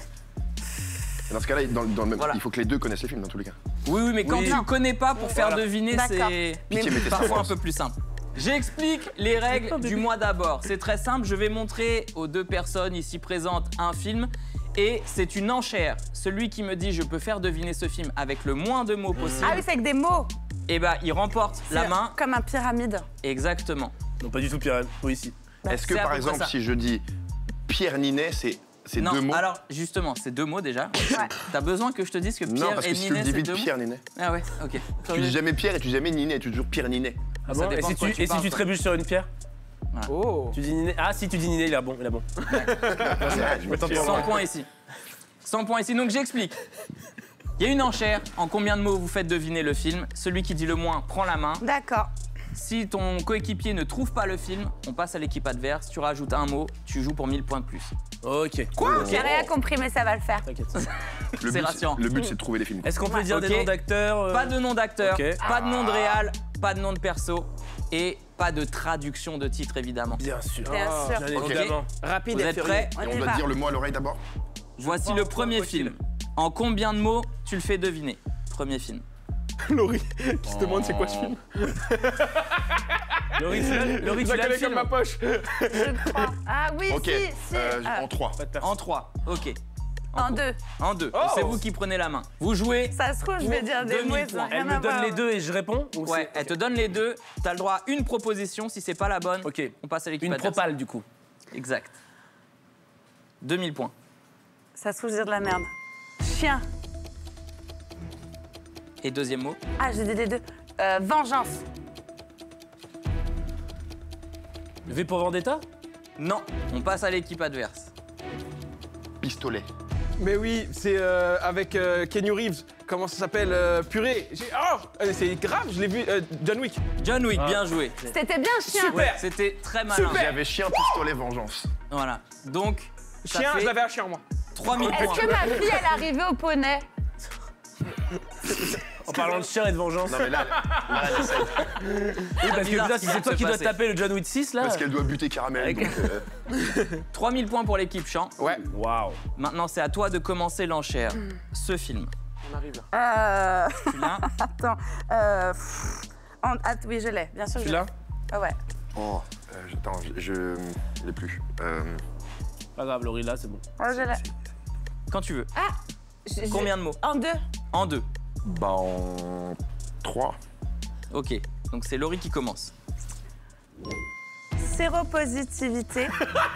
Dans ce cas-là, dans, dans le même... Voilà. il faut que les deux connaissent les films dans tous les cas. Oui, oui, mais quand Oui. tu connais pas pour faire Voilà. deviner, D'accord. c'est Pitié, mettez ça en parfois un France. peu plus simple. J'explique les règles du mois d'abord. C'est très simple, je vais montrer aux deux personnes ici présentes un film et c'est une enchère. Celui qui me dit je peux faire deviner ce film avec le moins de mots possible, Ah oui, c'est avec des mots. et bah il remporte la C'est main. Comme un pyramide. Exactement. Non, pas du tout, Pierre. Oui, ici. Est-ce que c'est à par peu près exemple, ça. si je dis Pierre Ninet, c'est c'est Non, deux mots? alors justement, c'est deux mots déjà. Ouais. T'as besoin que je te dise que Non, Pierre parce et que si tu le Ninet, dis c'est vite, deux mots. Pierre Ninet. Ah ouais, ok. Tu dis jamais Pierre et tu dis jamais Ninet, tu dis toujours Pierre Ninet. Ah Ça bon? Et dépend si de quoi tu, tu et si parles, tu toi. trébuches sur une pierre? Oh. Tu dis Ninet. Ah, si tu dis Ninet, il a bon, il a bon. Je me tente cent points ici. cent points ici. Donc j'explique. Il y a une enchère. En combien de mots vous faites deviner le film? Celui qui dit le moins prend la main. D'accord. Si ton coéquipier ne trouve pas le film, on passe à l'équipe adverse. Tu rajoutes un mot, tu joues pour mille points de plus. Ok. Quoi? J'ai rien compris, mais ça va le faire. T'inquiète. Le C'est but, rassurant. Le but, c'est de trouver des films. Est-ce qu'on peut dire Ok. des noms d'acteurs euh, Pas de nom d'acteur, Ok. pas de nom de réal, pas de nom de perso et pas de traduction de titre évidemment. Bien sûr. Bien sûr. Bien Ok. évidemment. Rapide Vous et êtes furieux. prêts? On Et y on doit va. dire le mot à l'oreille d'abord? Voici pense le pas premier possible. film. En combien de mots tu le fais deviner? Premier film. Laurie, qui se demande c'est quoi ce film. Laurie, tu l'as- Laurie, Je tu la l'as le connais comme film? ma poche. Je crois. Ah oui, Ok. si, si. Euh, Ah, en trois. Pas de perso. En trois, ok. en deux. En deux. Oh. C'est vous qui prenez la main. Vous jouez. Ça se trouve, je vais dire des demi mots, ça points. n'a rien Elle à me donne voir. les deux et je réponds ou Ouais, c'est- elle te donne les deux. T'as le droit à une proposition. Si c'est pas la bonne, Ok. on passe à l'équipe Une adverse. propale, du coup. Exact. deux mille points. Ça se trouve, je vais dire de la merde. Chien. Et deuxième mot. Ah, j'ai dit les deux. Euh, vengeance. V pour Vendetta? Non, on passe à l'équipe adverse. Pistolet. Mais oui, c'est euh, avec euh, Keanu Reeves. Comment ça s'appelle euh, Purée. J'ai- Oh, euh, c'est grave, je l'ai vu. euh, John Wick. John Wick, Ah. bien joué. C'était bien chien. Super. C'était très malin. J'avais chien, pistolet, vengeance. Voilà. Donc, ça Chien, fait je l'avais un chien, moi. trois mille points. Est-ce que ma fille, elle est arrivée au poney? En parlant de chien et de vengeance. Non mais là, là, elle essaie. Oui, parce que bizarre putain, ce si qui c'est vient toi de qui se dois passer. taper le John Wick six, là. Parce qu'elle doit buter Caramel. Avec- Donc, euh, trois mille points pour l'équipe Champ. Ouais, Waouh. Maintenant, c'est à toi de commencer l'enchère. Ce film. on arrive là. Euh... Tu l'as? Attends. Euh... pff, en- ah, oui, je l'ai. Bien sûr, Tu je l'as? l'ai. Ah ouais. Oh, euh, je- attends, je, je l'ai plus. Euh, Pas grave, Laurie, là, c'est bon. Oh, je l'ai. Quand tu veux. Je- je- Combien de mots? En deux. En deux. bah en trois. Ok. Donc c'est Laurie qui commence. Séropositivité.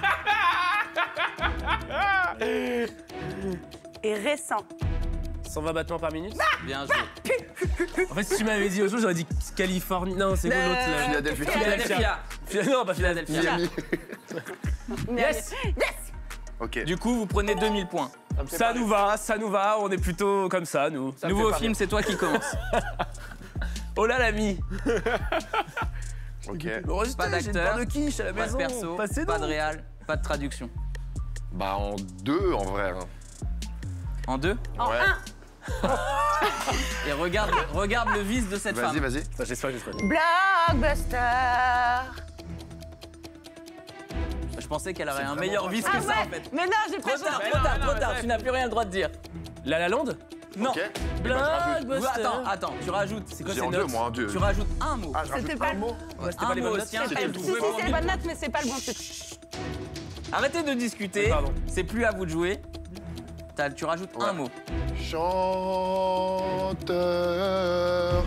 Et récent. cent vingt battements par minute? Bien joué. En fait, si tu m'avais dit autre chose, j'aurais dit Californie. Non, c'est quoi l'autre là? Philadelphie. Philadelphia. Phila- Non, pas Philadelphia. Philadelphia. Miami. Yes! Yes. Ok. Du coup, vous prenez deux mille points. Ça nous va, ça nous va, on est plutôt comme ça, nous. Ça me Nouveau fait pas film, c'est toi qui commence. Oh là, l'ami! Ok. Enregistré, Pas j'ai une d'acteur, part de quiche à la Pas de maison. perso, Passez pas donc. de réal, pas de traduction. Bah en deux en vrai. hein. En deux. En Ouais. un. Et regarde, regarde le vice de cette Vas-y, femme. vas-y. Ça, j'espère que je serai. Blockbuster. Je pensais qu'elle aurait un vraiment meilleur vice que Ah ça ouais. en fait. Mais non, j'ai Trop pas tard, choisi. trop tard, non, trop mais tard. ça- Tu n'as plus rien le droit de dire. La La Land Non. Ok. Eh ben, je rajoute. Ou attends, attends, tu rajoutes. C'est quoi J'ai ces en deux, notes moi en deux. Tu rajoutes un mot. Ah, je rajoute C'était un pas- mot. Ouais, c'était pas les un mot bonnes aussi, notes. un C'était thème. le Vous Si, pouvez si, prendre c'est du- les bonnes notes, mais c'est pas le bon truc. Arrêtez de discuter. Pardon. C'est plus à vous de jouer. T'as- Tu rajoutes un Ouais. mot. Chanteur.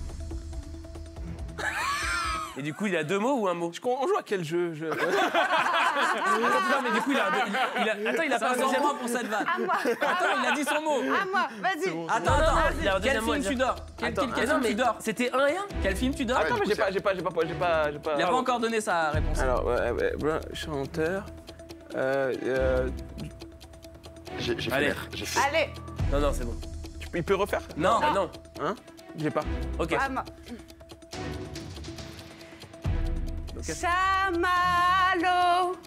Et du coup, il a deux mots ou un mot? Je- On joue à quel jeu je... Non, mais du coup, il a, il, il a- attends, il a pas un cinq cents deuxième points mot. pour cette vanne. À moi. Attends, il a dit son mot. À moi. Vas-y. Attends, Non, non, attends. non, il y a un Quel deuxième mot à film dire. tu dors Quel, Attends, quel- quel ah non, film tu mais dors c'était un et un. Quel film tu dors Ouais, Attends, du mais coup, j'ai c'est- pas, j'ai pas, j'ai pas, j'ai pas, j'ai pas. Il a pas encore donné sa réponse. Alors, ouais, ouais, blanc, chanteur. Euh, euh, J'ai j'ai fait Allez. l'air. J'ai fait. Allez. Non, non, c'est bon. tu- il peut refaire? Non, bah non. Hein? J'ai pas. Ok. À moi. Ok. Chamallow.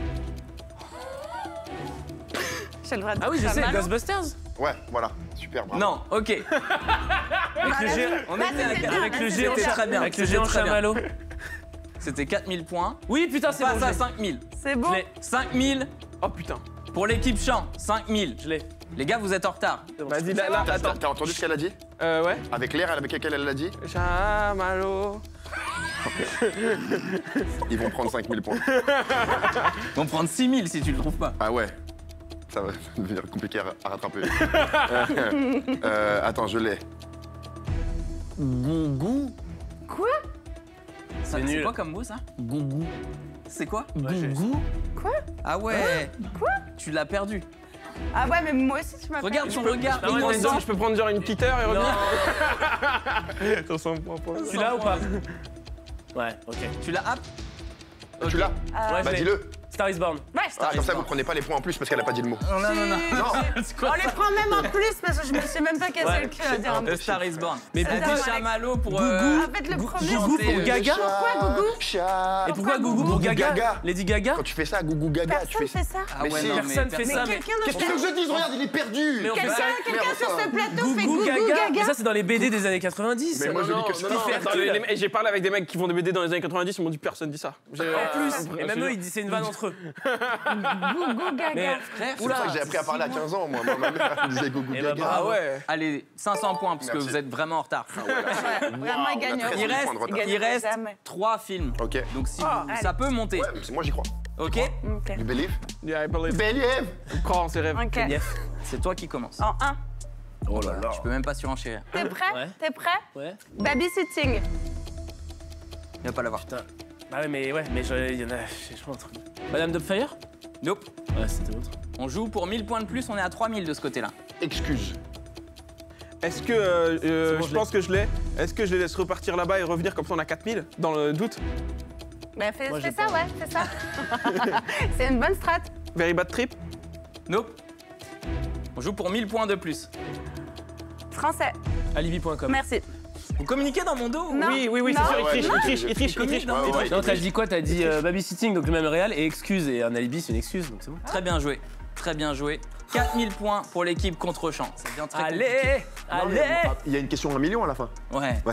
J'ai le droit de Ah oui, je dire sais, Chamallow. Ghostbusters. Ouais, voilà. Super, bravo. Non, ok. Avec le Vas-y. géant. On Vas-y, était à c'est quatre- bien, Avec le vas-y, géant c'est très bien. Avec le C'était géant très bien. chamallow. C'était quatre mille points. Oui, putain, c'est bon. Passe je à l'ai. cinq mille. C'est bon. Je l'ai. cinq mille Oh putain. pour l'équipe chant. cinq mille. Je l'ai. Les gars, vous êtes en retard. Vas-y, là, là, T'as- attends. T'as t'as entendu ce qu'elle a dit? Euh, ouais. Avec l'air avec lequel elle l'a dit? Chamallow. Ils vont prendre cinq mille points. Ils vont prendre six mille si tu le trouves pas. Ah ouais. Ça va devenir compliqué à, à rattraper. euh, euh, attends, je l'ai. Gougou. Quoi? Ça, C'est C'est nul. quoi comme mot ça Gougou. C'est quoi Ouais, j'ai- Ah ouais. Quoi Tu l'as perdu. Ah ouais, mais moi aussi, tu m'as Regarde fait- son regard Ah ouais, mais innocent. non, Je peux prendre genre une petite heure et Non, revenir? Sur cent points. point. tu l'as ou pas? Ouais, ok. Tu l'as happe Tu l'as? Euh, Ouais, Bah je l'ai. dis-le. Star is Born. Ouais, Ah, comme ça, vous prenez pas les points en plus parce qu'elle a pas dit le mot. Non, non, non. Non. C'est quoi on les prend même en plus parce que je me suis même pas cassé Ouais. le cul à dire un The mot. Star is Born. Mais C'était pourquoi- Chamallow pour. Gougou. euh, En fait, le premier, Gougou chanter, pour euh, Gaga. Pourquoi Gougou? Chat. Et pourquoi Gougou Gougou pour Gougou Gaga? Gaga. Lady Gaga? Quand tu fais ça, gougou gaga, tu Personne fais fait ça. Ah Mais ouais, si, non, mais personne fait Mais ça, mais. quelqu'un ne Qu'est-ce que tu veux que je dise? Regarde, il est perdu. Mais on fait Quelqu'un ça. quelqu'un Merde, sur ça. ce plateau fait Gougou Gougou Gaga. Mais Gaga. ça, c'est dans les B D des années quatre-vingt-dix. Mais moi, je Non, dis que non, je non, kiffe. attends, les- les- J'ai parlé avec des mecs qui font des B D dans les années quatre-vingt-dix, ils m'ont dit personne dit ça. J'ai- En plus, Euh, et même je- eux, ils disent c'est une vanne entre eux. Gougou Gaga. Mais Frère, C'est pour ça que j'ai appris à parler à quinze ans, moi. Ma mère elle me disait gougou Eh ben, gaga. Ah ouais. Allez, cinq cents points parce que Merci. vous êtes vraiment en retard. Ah ouais, là, Ouais, Vraiment, il on a gagne. treize Il mille reste, points de retard. il reste Jamais. trois films. Ok. Donc si Ah, vous- allez. ça peut monter. Ouais, mais moi j'y crois. Ok Ok. You believe? Yeah, I believe. Believe! Je crois en ses rêves. Ok. Yes. C'est toi qui commence. En un. Oh là là. Je peux même pas surenchérir. T'es prêt? Ouais. T'es prêt? Ouais. Babysitting. Il va pas l'avoir. Putain. Bah ouais, mais ouais, mais je- il y en a. Je crois un truc. Madame Dubfire? Nope. Ouais, c'était l'autre. On joue pour mille points de plus, on est à trois mille de ce côté-là. Excuse. Est-ce que euh, euh, C'est bon, je je pense que je l'ai? Est-ce que je les laisse repartir là-bas et revenir comme ça on a quatre mille dans le doute? Bah fais, Moi, fais j'ai ça, pas. ouais, fais ça. C'est une bonne strat. Very bad trip? Nope. On joue pour mille points de plus. Français. Alibi point com. Merci. Vous communiquez dans mon dos ou- Non. Oui, oui, oui, c'est Non. sûr, il Ouais, triche, ouais, il triche, il triche, il triche. Non, Ouais, ouais, Non, t'as dit quoi? T'as dit euh, babysitting, donc le même réel, et excuse, et un alibi, c'est une excuse, donc c'est bon. Très bien joué. Très bien joué. quatre mille points pour l'équipe contre champ. Ça devient très compliqué. Allez! Non, mais Allez! bon, Il y a une question à un million à la fin. Ouais.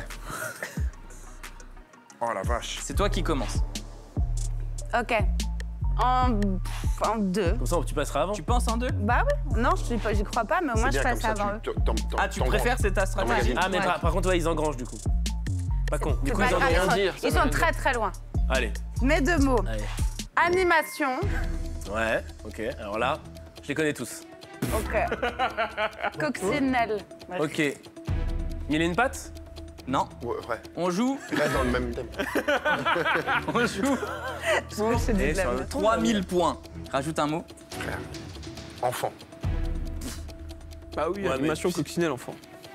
Oh la vache. C'est toi qui commences. Ok. En, pff, en deux. Comme ça, tu passeras avant. Tu penses en deux? Bah oui. Non, je suis pas- j'y crois pas, mais au moins C'est je bien passe comme ça. avant eux. tu- t'en- t'en- Ah, tu t'engranges. préfères, c'est ta stratégie. magazine. Ah, mais Ouais. par, par contre, ouais, ils engrangent du coup. Pas con. Du C'est coup, pas ils grave, engrangent. rien ils sont, dire, ça ils veut sont rien très très loin. Allez. Mes deux mots. Allez. Animation. Ouais, ok. Alors là, je les connais tous. Ok. Coccinelle. Ouais. Ok. Mille et une pattes? Non. Ouais, ouais. On joue, Reste dans le même thème. on joue pour C'est Et de la sur un- merde. trois mille points. Rajoute un mot. Frère. Enfant. Bah oui, Ouais, animation mais- coccinelle, enfant.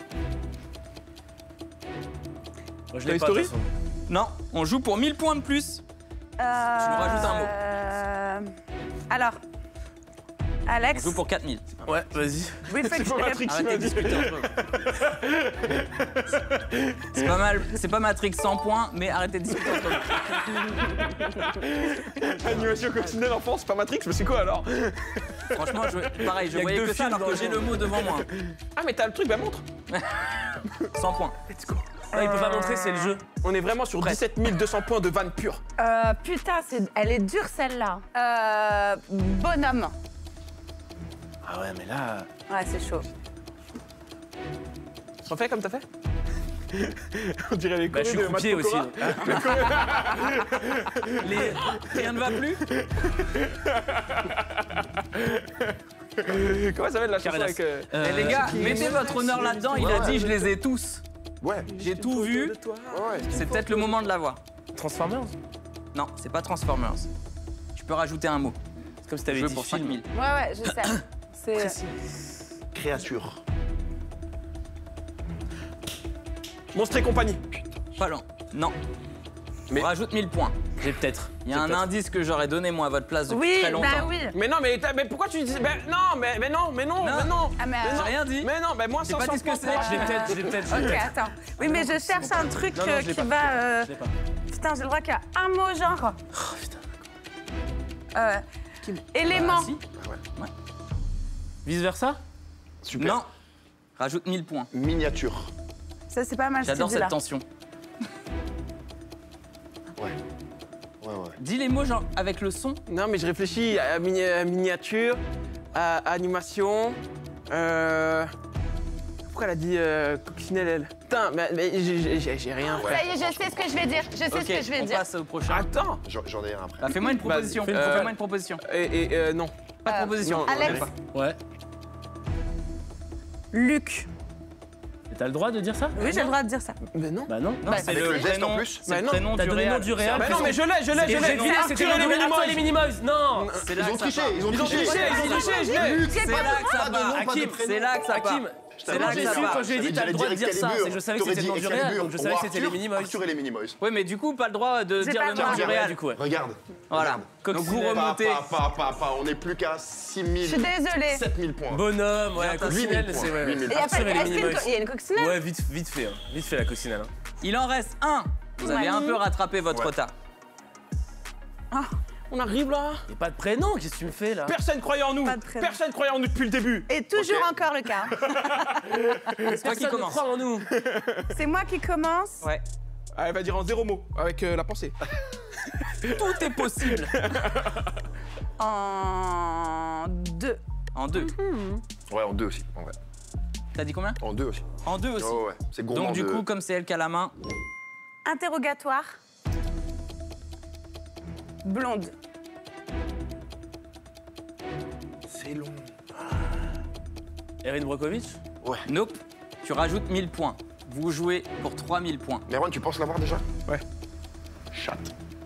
Moi, je Toy l'ai pas, de Story toute façon. Non, on joue pour mille points de plus. Euh, Tu nous rajoutes un mot. euh, Alors. On Alex. joue pour quatre mille. Ouais, vas-y. Oui, faites C'est pas Matrix qui Arrêtez m'a de dit. discuter entre eux. C'est pas mal, c'est pas Matrix cent points, mais arrêtez de discuter entre eux. Animation coccinelle enfant, c'est pas Matrix, mais c'est quoi alors? Franchement, je, pareil, je Y a que voyais deux que ça films alors que dans j'ai le le mot devant moi. Ah, mais t'as le truc, bah montre. cent points. Let's go. Non, il peut pas montrer, c'est le jeu. On est vraiment sur dix-sept mille deux cents points de vanne pure. Euh, putain, c'est- elle est dure celle-là. Euh, bonhomme. Ah ouais, mais là. Ouais, c'est chaud. Refais comme t'as fait. On dirait les Bah, je suis chorés de croupier Matt aussi. Pokora. Les... Rien ne va plus. Comment ça s'appelle la chanson Caradas. avec... euh, Euh, Eh, les gars, mettez votre honneur là-dedans, il a dit je les ai tous. Ouais. J'ai tout vu, de toi. Ouais. c'est peut-être le moment de l'avoir. Transformers. Non, c'est pas Transformers. Tu peux rajouter un mot. C'est comme si t'avais Jeu dit pour cinq film. mille. Ouais, ouais, je sais. C'est. Créature. Monstre et compagnie. Pas loin. Non. Mais- On rajoute mille points. J'ai peut-être. Il y a un indice que j'aurais donné moi à votre place depuis Oui, très longtemps. bah oui. Mais non, mais, t'as- mais pourquoi tu dis... Ben, non, mais, mais non, mais non, Non. mais non. Ah, mais. Mais J'ai non. rien dit. Mais non, ben moi J'ai cinq pas cents dit ce que points c'est. pour moi. Je l'ai peut-être, je l'ai peut-être, je l'ai Ok, peut-être. attends. Oui, mais je cherche un truc Non, non, euh, je l'ai qui pas. va. euh, Je l'ai pas. Putain, j'ai le droit qu'il y a un mot genre. Oh putain. Euh, élément. Ah, si. Vice versa. Super. Non. Rajoute mille points. Miniature. Ça, c'est pas mal. J'adore cette cette idée-là. tension. Ouais. Ouais, ouais. Dis les mots genre avec le son. Non, mais je réfléchis à, mini- à miniature, à animation. Euh... Pourquoi elle a dit euh, coccinelle, elle? Putain, mais, mais j'ai- j'ai j'ai rien. Ouais. Ça y est, je sais ce que je vais dire. Je sais Ok, ce que je vais on dire. passe au prochain. Attends. J'en j'en ai un après. Bah, fais-moi une proposition. fais une- Fais-moi euh, une proposition. Et, et, euh, non. Pas de euh, proposition. non, Alex. Pas. Ouais. Luc. Et t'as le droit de dire ça? Oui, j'ai le droit de dire ça. Mais non. Bah non. Non, Bah, c'est avec le, le geste en prénom. plus. C'est Bah le non, prénom t'as du donné le nom réel. du réel. Bah non, mais je l'ai, je l'ai, Et je j'ai l'ai. deviné, c'était Arthur et le les nom Arthur et les Minimoys. Minimoys. Non. C'est là Ils ont que ça triché, part. ils ont Ils ont triché. triché, ils ont triché, je l'ai. C'est là que ça Pas de nom, part. pas de Hakim, prénom. C'est là que ça part. Hakim. C'est là que j'ai ça su part. quand j'ai dit t'as le droit de dire ça, c'est que je savais que c'était le nom du réel, donc je savais que c'était les Minimoys. Arthur et les Minimoys. Oui, mais du coup, pas le droit de J'ai dire pas le le nom droit. du Ouais, réel. du coup, ouais. Regarde. Voilà. Donc vous Coccinelle. Pas, remontez. pas, pas, pas, pas. On est plus qu'à six Je mille. suis désolée. sept mille points. Bonhomme, ouais, Attends, huit mille coccinelle, points, c'est ouais. huit mille. Et y a pas- Arthur et les est-ce qu'il y a une Minimoys. co- il y a une coccinelle? Ouais, vite, vite fait, hein. Vite fait la coccinelle. Hein. Il en reste un. Vous avez Ouais. un peu rattrapé votre Ouais. retard. On arrive là. Y'a pas de prénom, qu'est-ce que tu me fais là? Personne croyait en nous. Pas de prénom. Personne croyait en nous depuis le début. Et toujours Ok. encore le cas. C'est toi qui Personne ne commence. croit en nous. C'est moi qui commence. Ouais. Ah, elle va dire en zéro mot, avec euh, la pensée. Tout est possible. En deux. En deux. Ouais, en deux aussi. En vrai. T'as dit combien? En deux aussi. En deux aussi. Oh, ouais. C'est gourmand. Donc du de- coup, comme c'est elle qui a la main, Interrogatoire. Blonde. C'est long. Erin Brockovich? nope. Tu rajoutes mille points. Vous jouez pour trois mille points. Merwan, tu penses l'avoir déjà? Ouais. Chat.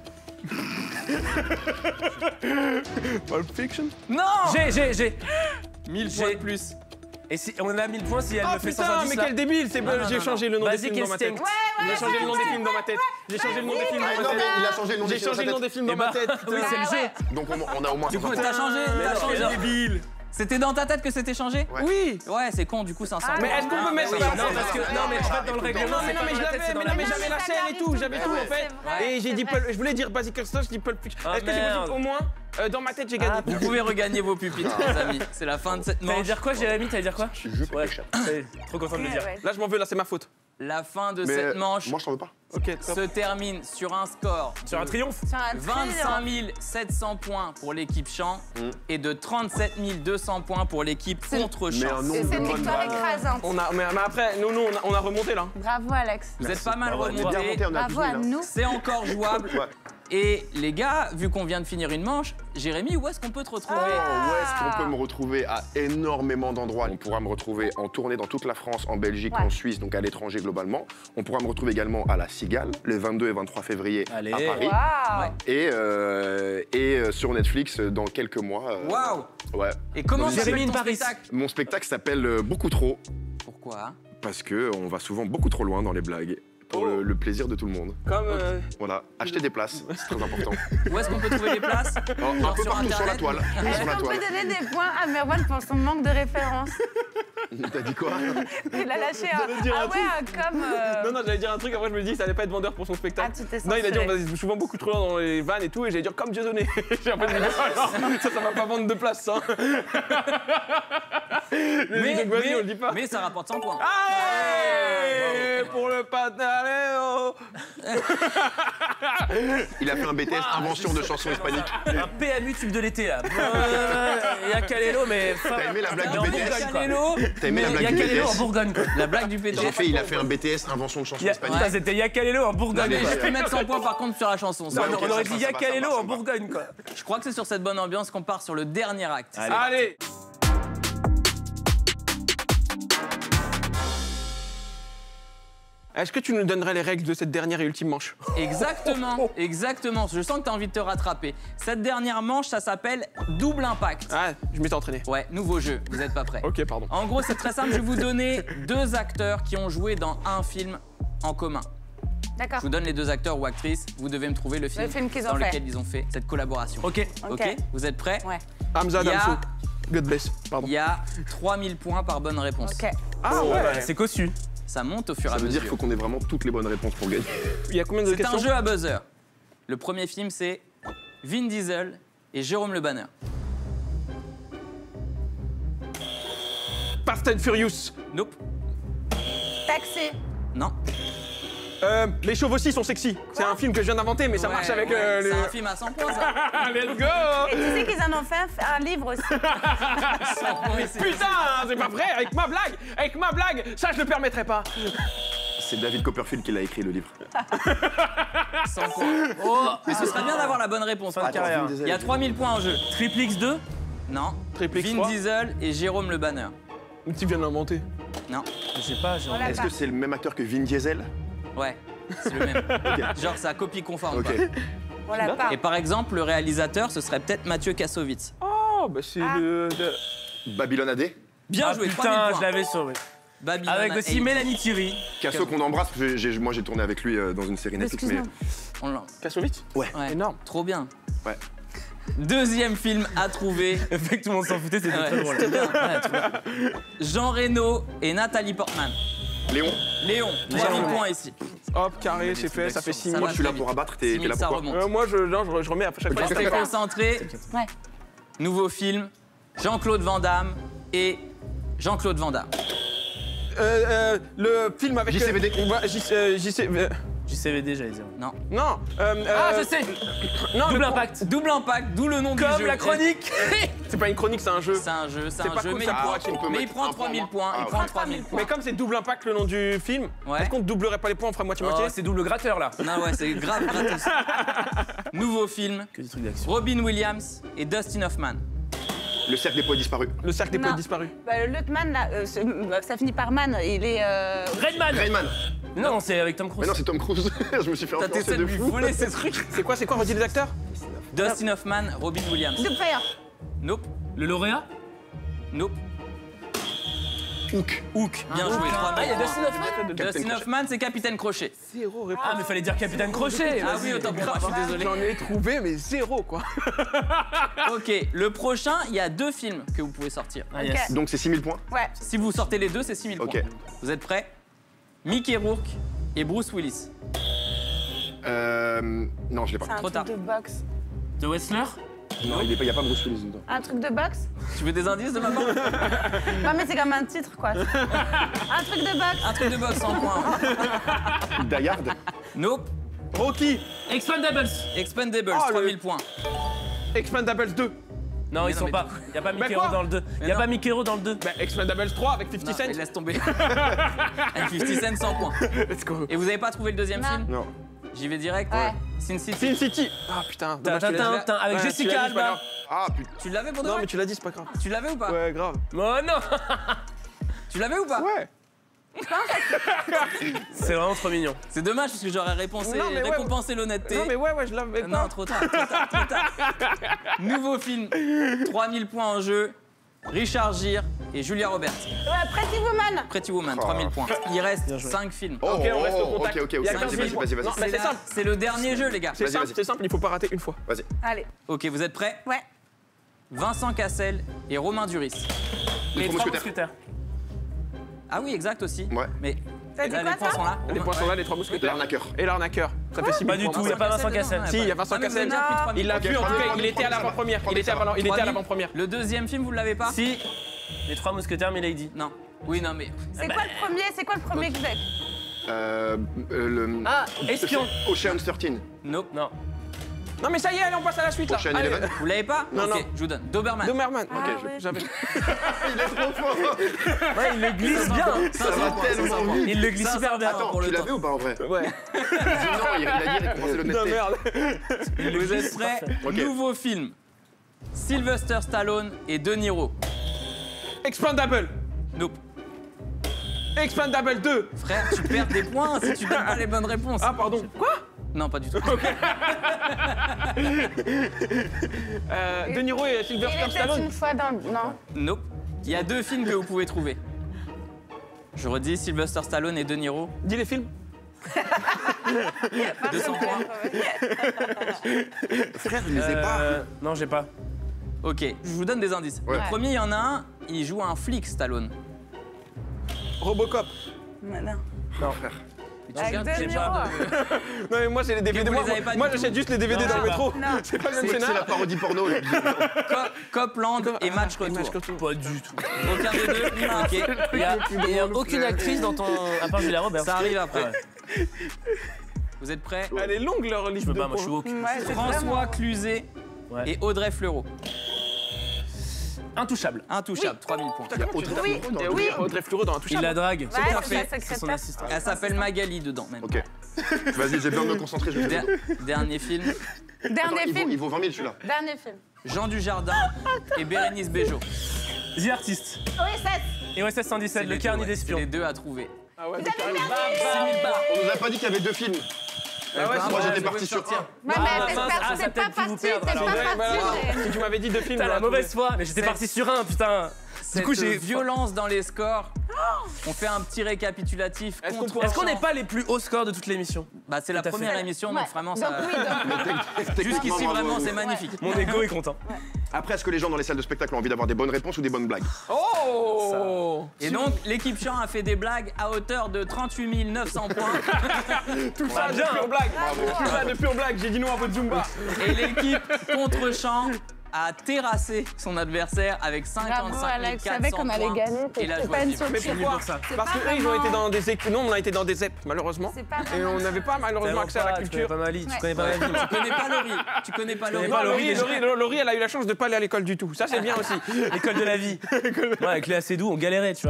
Pulp Fiction. Non J'ai, j'ai, j'ai. mille J'ai- points de plus. Et si on a mille points si elle Ah me fait sans putain, indice mais là? quel débile. C'est Non, non, j'ai non, changé le nom des Basic films dans ma tête. Instinct. J'ai changé le nom des films dans ma tête. J'ai changé le nom des films Ah, dans non, ma mais tête. il a changé le nom des J'ai films changé le nom des films dans Eh ma bah, tête. oui, c'est le Ah jeu. ouais. Donc on, on a au moins Du coup, cinquante. t'as changé, Mais t'as non, changé. mais non. Débile. C'était dans ta tête que c'était changé? Ouais. Oui. Ouais, c'est con, du coup, cinq cents. Ah, Mais est-ce qu'on peut mettre oui, ça? Non, parce que, non, mais en fait, dans le règlement, Non, mais c'est non, pas mais dans je la tête, l'avais, c'est dans mais la non, mais main. j'avais la Ça scène et arrive tout, tout j'avais le tout temps, en fait. c'est vrai, Et j'ai c'est dit vrai. Pulp, je voulais dire Basic Instinct, je dis Pulp Fiction. Ah, Est-ce que j'ai merde. dit au moins euh, dans ma tête j'ai Ah, gagné? Vous pouvez regagner vos pupitres, les amis. C'est la fin de cette T'allais manche. dire quoi, Jérémy? T'allais dire quoi? Je joue pour Ouais, les chats. t'allais- trop content de le dire. Ouais. Là je m'en veux, là c'est ma faute. La fin de Mais cette manche moi, je t'en veux pas. Ok, top. se termine sur un score Sur un triomphe? Sur un vingt-cinq trio. mille sept cents points pour l'équipe Champ Mm. et de trente-sept mille deux cents points pour l'équipe C'est- contre Mais Champ. un Et nombre c'est de une bonnes victoire balles. écrasante. On a, mais, mais après, nous, nous on, a, on a remonté là. Bravo, Alex. Vous êtes pas mal Bravo, On est bien remontés. monté, on a Bravo à douze mille. nous. C'est encore jouable. Ouais. Et les gars, vu qu'on vient de finir une manche, Jérémy, où est-ce qu'on peut te retrouver? Oh, où est-ce qu'on peut me retrouver? À énormément d'endroits. On pourra me retrouver en tournée dans toute la France, en Belgique, Ouais. en Suisse, donc à l'étranger globalement. On pourra me retrouver également à la Cigale, les vingt-deux et vingt-trois février Allez. à Paris. Waouh. Ouais. Et, euh, et euh, sur Netflix euh, dans quelques mois. euh, Waouh! Ouais. Et comment Jérémy s'appelle de ton Paris. spectacle? Mon spectacle s'appelle euh, Beaucoup trop, Pourquoi? parce qu'on va souvent beaucoup trop loin dans les blagues. pour le, le plaisir de tout le monde. Comme. Euh... Voilà, acheter des places, c'est très important. Où est-ce qu'on peut trouver les places? Alors, un peu sur partout sur la Internet. toile. Est-ce Sur la qu'on toile. peut donner des points à Merwan pour son manque de référence? T'as dit quoi? Il a lâché un. J'allais dire Ah un ouais, un comme. euh, Non, non, j'allais dire un truc, après je me dis que ça allait pas être vendeur pour son spectacle. Ah, tu t'es Non, il a dit on censuré. va souvent beaucoup trop loin dans les vannes et tout, et j'allais dire comme Dieudonné. J'ai en fait, je me dis, oh non, ça, ça va pas vendre de place, ça. Mais, donc, vas-y, mais- on le dit pas. mais ça rapporte cent points. Allez, pour le pataleo. Il a fait un B T S invention de chansons hispaniques. Un P M U tube de l'été là. Il y a Calelo, mais. T'as aimé la blague Mais en du B T S? Bourgogne, quoi. Calelo, T'as aimé la Il y a blague du B T Calelo en S? Bourgogne quoi. la blague du pétard. J'ai fait, il a fait un B T S invention de chansons Y a- hispaniques. Putain, c'était Yakalelo en Bourgogne. Mais quoi. je peux mettre cent points par contre sur la chanson. ça. Ouais, On ok, aurait ça dit va, ça va, Yakalelo ça va, en ça va. Bourgogne quoi. Je crois que c'est sur cette bonne ambiance qu'on part sur le dernier acte. Allez. Est-ce que tu nous donnerais les règles de cette dernière et ultime manche? Exactement, exactement. Je sens que tu as envie de te rattraper. Cette dernière manche, ça s'appelle double impact. Ah, je m'étais entraîné. Ouais, nouveau jeu, vous n'êtes pas prêts. Ok, pardon. En gros, c'est très simple, je vais vous donner deux acteurs qui ont joué dans un film en commun. D'accord. Je vous donne les deux acteurs ou actrices, vous devez me trouver le film, Le film qu'ils ont dans fait. lequel ils ont fait cette collaboration. Ok. Ok, vous êtes prêts? Ouais. Hamza Il y a- Damso. God bless. Pardon. Il y a trois mille points par bonne réponse. Ok. Ah Oh, ouais. bah, c'est cossu. Ça monte au fur et à Ça veut dire mesure. qu'il faut qu'on ait vraiment toutes les bonnes réponses pour gagner. Il y a combien de C'est questions? un jeu à buzzer. Le premier film, c'est Vin Diesel et Jérôme Le Banner. Fast and Furious. Nope. Taxi. Non. Euh, les chauves aussi sont sexy. C'est un film que je viens d'inventer, mais ça Ouais, marche avec ouais, euh, les. C'est un film à cent points, ça. Let's go. Et tu sais qu'ils en ont fait un, un livre aussi. cent points, c'est- Putain, c'est pas vrai. Avec ma blague, avec ma blague, ça je le permettrai pas. C'est David Copperfield qui l'a écrit le livre. cent points. Oh, mais ce serait bien d'avoir la bonne réponse. Fin de par contre. carrière. Il y a trois mille points en jeu. Triple X deux. Non. Triple X Vin trois. Diesel et Jérôme Le Banner. Ou tu viens de l'inventer. Non. Je sais pas, j'ai On l'a Est-ce pas. que c'est le même acteur que Vin Diesel? Ouais, c'est le même. Genre, c'est à copie conforme. Ok. quoi. On l'a pas. Et par exemple, le réalisateur, ce serait peut-être Mathieu Kassovitz. Oh, bah c'est Ah. le. le- Babylone A D? Bien Ah joué, trois putain, mille je points. l'avais sauvé. Babylone Avec aussi eight. Mélanie Thierry. Casso qu'on embrasse, parce que j'ai- moi j'ai tourné avec lui euh, dans une série Netflix, mais Excuse-moi. On lance. Kassovitz. Ouais. Énorme. Trop bien. ouais. Deuxième film à trouver. Le fait que tout le monde s'en foutait, c'était Ouais, très drôle. c'était bien. Ouais, tu vois. Jean Reno et Nathalie Portman. Léon, Léon, trois mille Ouais. points ici. Hop, carré, c'est fait, ça fait Ça six va. mois. moi je suis là pour abattre, t'es six t'es mille, là ça pour quoi? remonte. Euh, moi, je, non, je, je remets à chaque fois. Ok. Restez concentrés. Ouais. Nouveau film. Jean-Claude Van Damme et Jean-Claude Van Damme. Euh, euh, le film avec. J C V D. euh, ouais, J- euh, J C euh, J C V D, j'allais dire. Non. Non. euh, Ah, euh, je sais. Non, Double le- impact. Double impact, d'où le nom du Comme jeu. la chronique. C'est pas une chronique, c'est un jeu. C'est un jeu, c'est C'est un pas jeu, cool, mais, ça. il Ah, prend, ouais, tu peux mais il mettre prend un trois point mille moins. points. Ah, Il ouais. prend trois mille points. Mais comme c'est double impact le nom du film, Ouais. est-ce qu'on doublerait pas les points, on ferait moitié-moitié? Oh, c'est double gratteur là. Non, ouais, c'est grave gratos. Nouveau film. Que des trucs d'action. Robin Williams et Dustin Hoffman. Le cercle des poètes disparus. Le cercle des Non. poètes disparus. Bah, le Lutman, là, euh, c'est- euh, ça finit par man. Il est. euh, Redman. Rayman. Non, c'est avec Tom Cruise. Mais non, c'est Tom Cruise. Je me suis fait T'as influencer essayé de de lui fou. voler ces trucs. C'est quoi, c'est quoi, redis les acteurs? Dustin Hoffman, Robin Williams. Super. Nope, Le lauréat. nope. Hook. Hook, bien joué, trois Ah, il y a mille Dustin points. Hoffman. Dustin Hoffman, c'est Capitaine Crochet. Zéro réponse. Ah, mais fallait dire Capitaine Crochet. Ah vas-y. oui, autant pour moi, je suis désolé. J'en ai trouvé, mais zéro, quoi. Ok, le prochain, il y a deux films que vous pouvez sortir. Ah, yes. Donc c'est six mille points. Ouais. Si vous sortez les deux, c'est six mille Ok. points. Vous êtes prêts? Mickey Rourke et Bruce Willis. Euh. Non, je l'ai C'est pas. un Trop truc tard. de boxe. The Wrestler. Non, il n'y a pas Bruce Willis dedans. Un truc de boxe? Tu veux des indices de ma part? Ouais, mais c'est comme un titre, quoi. Un truc de boxe? Un truc de boxe en point. Die Hard. Nope. Rocky. Expendables. Expendables, Oh, trois le- mille points. Expendables deux. Non, Mais ils non, sont mais pas. du coup- Y a pas Bah Mickey quoi Rourke dans le deux. Mais Y a non. pas Mickey Rourke dans le deux. Bah, Expendables trois avec Non, cinquante mais Cent. laisse tomber. Avec cinquante Cent, cent points. Let's go. Et vous avez pas trouvé le deuxième Non. film? Non. J'y vais direct. Ouais. Sin City. Sin City. Ah putain. dommage, tu l'as dit. Tintin, avec Ouais, tu Jessica l'as dit, c'est pas Alba. grave. Ah putain. Tu l'avais pour de Non, vrai? mais tu l'as dit, c'est pas grave. Tu l'avais ou pas? Ouais, grave. Oh non. Tu l'avais ou pas? Ouais. C'est vraiment trop mignon. C'est dommage parce que j'aurais réponsé- Non, mais ouais, récompensé l'honnêteté. Non, mais ouais, ouais, je l'avais pas. Non, trop tard, trop tard, trop tard. Nouveau film, trois mille points en jeu. Richard Gere et Julia Roberts. Ouais, Pretty Woman. Pretty Woman, Oh. trois mille points. Il reste cinq films. Oh, Ok, on reste au oh, contact. Ok, ok, Il y a ok. quinze Vas-y, mille. vas-y, vas-y. Non, vas-y. mais C'est c'est la- simple. C'est le dernier jeu, les gars. C'est Vas-y, simple, vas-y. c'est simple, il faut pas rater une fois. Vas-y. Allez. Ok, vous êtes prêts? Ouais. Vincent Cassel et Romain Duris. Les trois trois mousquetaires. mousquetaires. Ah oui, exact aussi. Ouais. Mais T'as dit là, quoi, les points ça sont là. Les points sont là, les trois mousquetaires. L'arnaqueur. Et l'arnaqueur. Ça fait six Pas mille du points. tout, il n'y a pas Vincent Cassel. Si, il y a Vincent Ah, mais vous avez Cassel. déjà pris trois mille Il l'a points. vu, en tout cas, trois il mille, était à trois mille, l'avant-première. trois Il mille, était à ça va. l'avant- il était à trois mille. l'avant-première. Le deuxième film, vous l'avez pas? Si, les trois mousquetaires, Milady. Non. Oui, non, mais. C'est quoi le premier C'est quoi le premier que vous êtes? Euh, euh, le... Ah, espion. Ocean's treize. Nope. Non. Non, mais ça y est, allez, on passe à la suite là. Ocean Allez. Eleven. Vous l'avez pas? Non, Ok, non. je vous donne. Doberman. Doberman. Ah, Ok, ouais. je- j'avais. Il est trop fort. Ouais, il le glisse bien. Ça va tellement vite. Il le glisse super bien. Attends, pour le tu l'as temps. vu ou pas en vrai? Ouais. Non, il il a dit récompenser Non, l'honnêteté. merde. Vous êtes prêts? Ok. Nouveau film. Sylvester Stallone et De Niro. Expandable. Nope. Expandable deux. Frère, tu perds des points si tu donnes pas les bonnes réponses. Ah, pardon. Quoi? Non, pas du tout. Euh, De Niro et Il Sylvester est peut-être Stallone. une fois dans le... Non. Nope. Il y a deux films que vous pouvez trouver. Je redis, Sylvester Stallone et De Niro. Dis les films. deux cents points. Frère, je les ai pas. Euh, Non, j'ai pas. Ok, je vous donne des indices. Ouais. Le premier, il y en a un, il joue un flic, Stallone. Robocop. Non, non. Non. Tu Avec regardes, De j'ai Niro. pas de- Non, mais moi, c'est les D V D. vous Moi, les avez pas moi du tout. j'achète juste les D V D Non, dans le j'ai métro. pas. C'est pas le même C'est c'est la scénar. parodie porno. le- Co- Copland et Match Et Retour. Match Retour. Pas du tout. Aucun des deux. Ok. Il y a, il y a aucune actrice dans ton. À part Julia Roberts. Ça arrive après. Ah ouais. Vous êtes prêts? Elle est longue leur liste Je peux de pas, moi je suis points. woke. Ouais, c'est François vraiment- Cluzet Ouais. et Audrey Fleurot. Intouchable. Intouchable, trois mille points. Audrey Oui, Fleurot dans le oui. deuxième. Audrey Fleurot dans un Il touchable. la drague. Ouais, à c'est fait. sa C'est son secrétaire. assistant. Elle s'appelle Magali dedans même. Ok. Vas-y, j'ai besoin de me concentrer. Je vais Der- dernier film, Dernier Attends, il vaut, film. il vaut vingt mille celui-là. Dernier film. Jean Dujardin et Bérénice Bejo. The Artist. O S S. Et O S S cent dix-sept, le carnet C'est d'espions. les deux à trouver. Ah ouais, Vous avez perdu. six mille balles. On nous a pas dit qu'il y avait deux films. Ah ouais, Ah, Moi ouais, j'étais je parti vais sur sortir. un. Ouais, Ah, mais mince, t'es ah, pas- ça t'es a pas peut-être dû vous parti, perdre, t'es alors. pas Ouais, bah, parti. mais- si tu m'avais dit deux films. T'as j'aurais la trouvé. mauvaise foi, mais j'étais C'est- parti sur un, putain. Cette coup, j'ai- violence dans les scores. On fait un petit récapitulatif. Est-ce qu'on contre peut- Est-ce qu'on n'est champ. pas les plus hauts scores de toute l'émission? Bah, c'est la Tout à première fait. émission, Ouais. donc vraiment Donc ça. oui, donc- Jusqu'ici, Bravo. vraiment, c'est magnifique. Mon ego est content. Après, est-ce que les gens dans les salles de spectacle ont envie d'avoir des bonnes réponses ou des bonnes blagues? Oh. Et donc, l'équipe Champ a fait des blagues à hauteur de trente-huit mille neuf cents points. Tout ça de pure blague. Tout ça de pure blague. J'ai dit non à votre Zumba. Et l'équipe contre Champ a terrassé son adversaire avec Bravo, cinquante-cinq mille Alex. Je quatre savais cents qu'on allait points. gagner. Et la C'est joie pas de une vivre. Mais surprise. pourquoi C'est Parce pas que eux, ils ont vraiment- été dans des équipes. Nous, on a été dans des Z E P, malheureusement. C'est pas Et on vraiment- n'avait pas malheureusement accès à la Tu connais culture. pas ma vie, tu Ouais. connais pas ma vie. Tu connais pas Laurie. Tu connais pas Laurie. connais pas Non, Laurie, Laurie, déjà. Laurie, Laurie, elle a eu la chance de pas aller à l'école du tout. Ça, c'est bien aussi. L'école de la vie. Ouais, avec Léa Seydoux, on galérait, tu vois.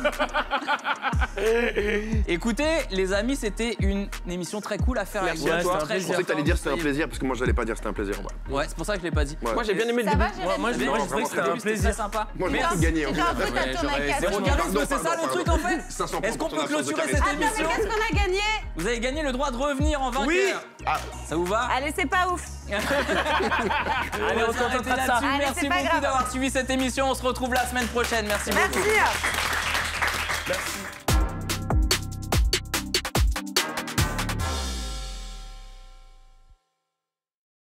Écoutez, les amis, c'était une émission très cool à faire avec Merci vous. à toi. Très Je pensais que content. t'allais dire que c'était un plaisir parce que moi j'allais pas dire que c'était un plaisir. Ouais. Ouais, c'est pour ça que je l'ai pas dit. Ouais. Moi, j'ai bien aimé le Ça va, début. Jérémy? Moi, je Bien, moi, je non, trouvais que c'était vraiment, un C'était plaisir. sympa. Moi, j'ai Merci. tout gagné. en J'ai fait. envie Ouais, de tourner j'aurais- avec c'est elle. royaliste, Pardon, c'est ça pardon, le truc pardon. en fait. cinq cents Est-ce qu'on points peut pour ton clôturer absence de cette caresse. Attends, mais émission? qu'est-ce qu'on a gagné? Vous avez gagné le droit de revenir en vainqueur. Oui. Ah, Ça vous va? Allez, c'est pas ouf. Allez, on se contentera de ça. Allez, Merci c'est pas beaucoup grave. d'avoir suivi cette émission. On se retrouve la semaine prochaine. Merci beaucoup. Merci.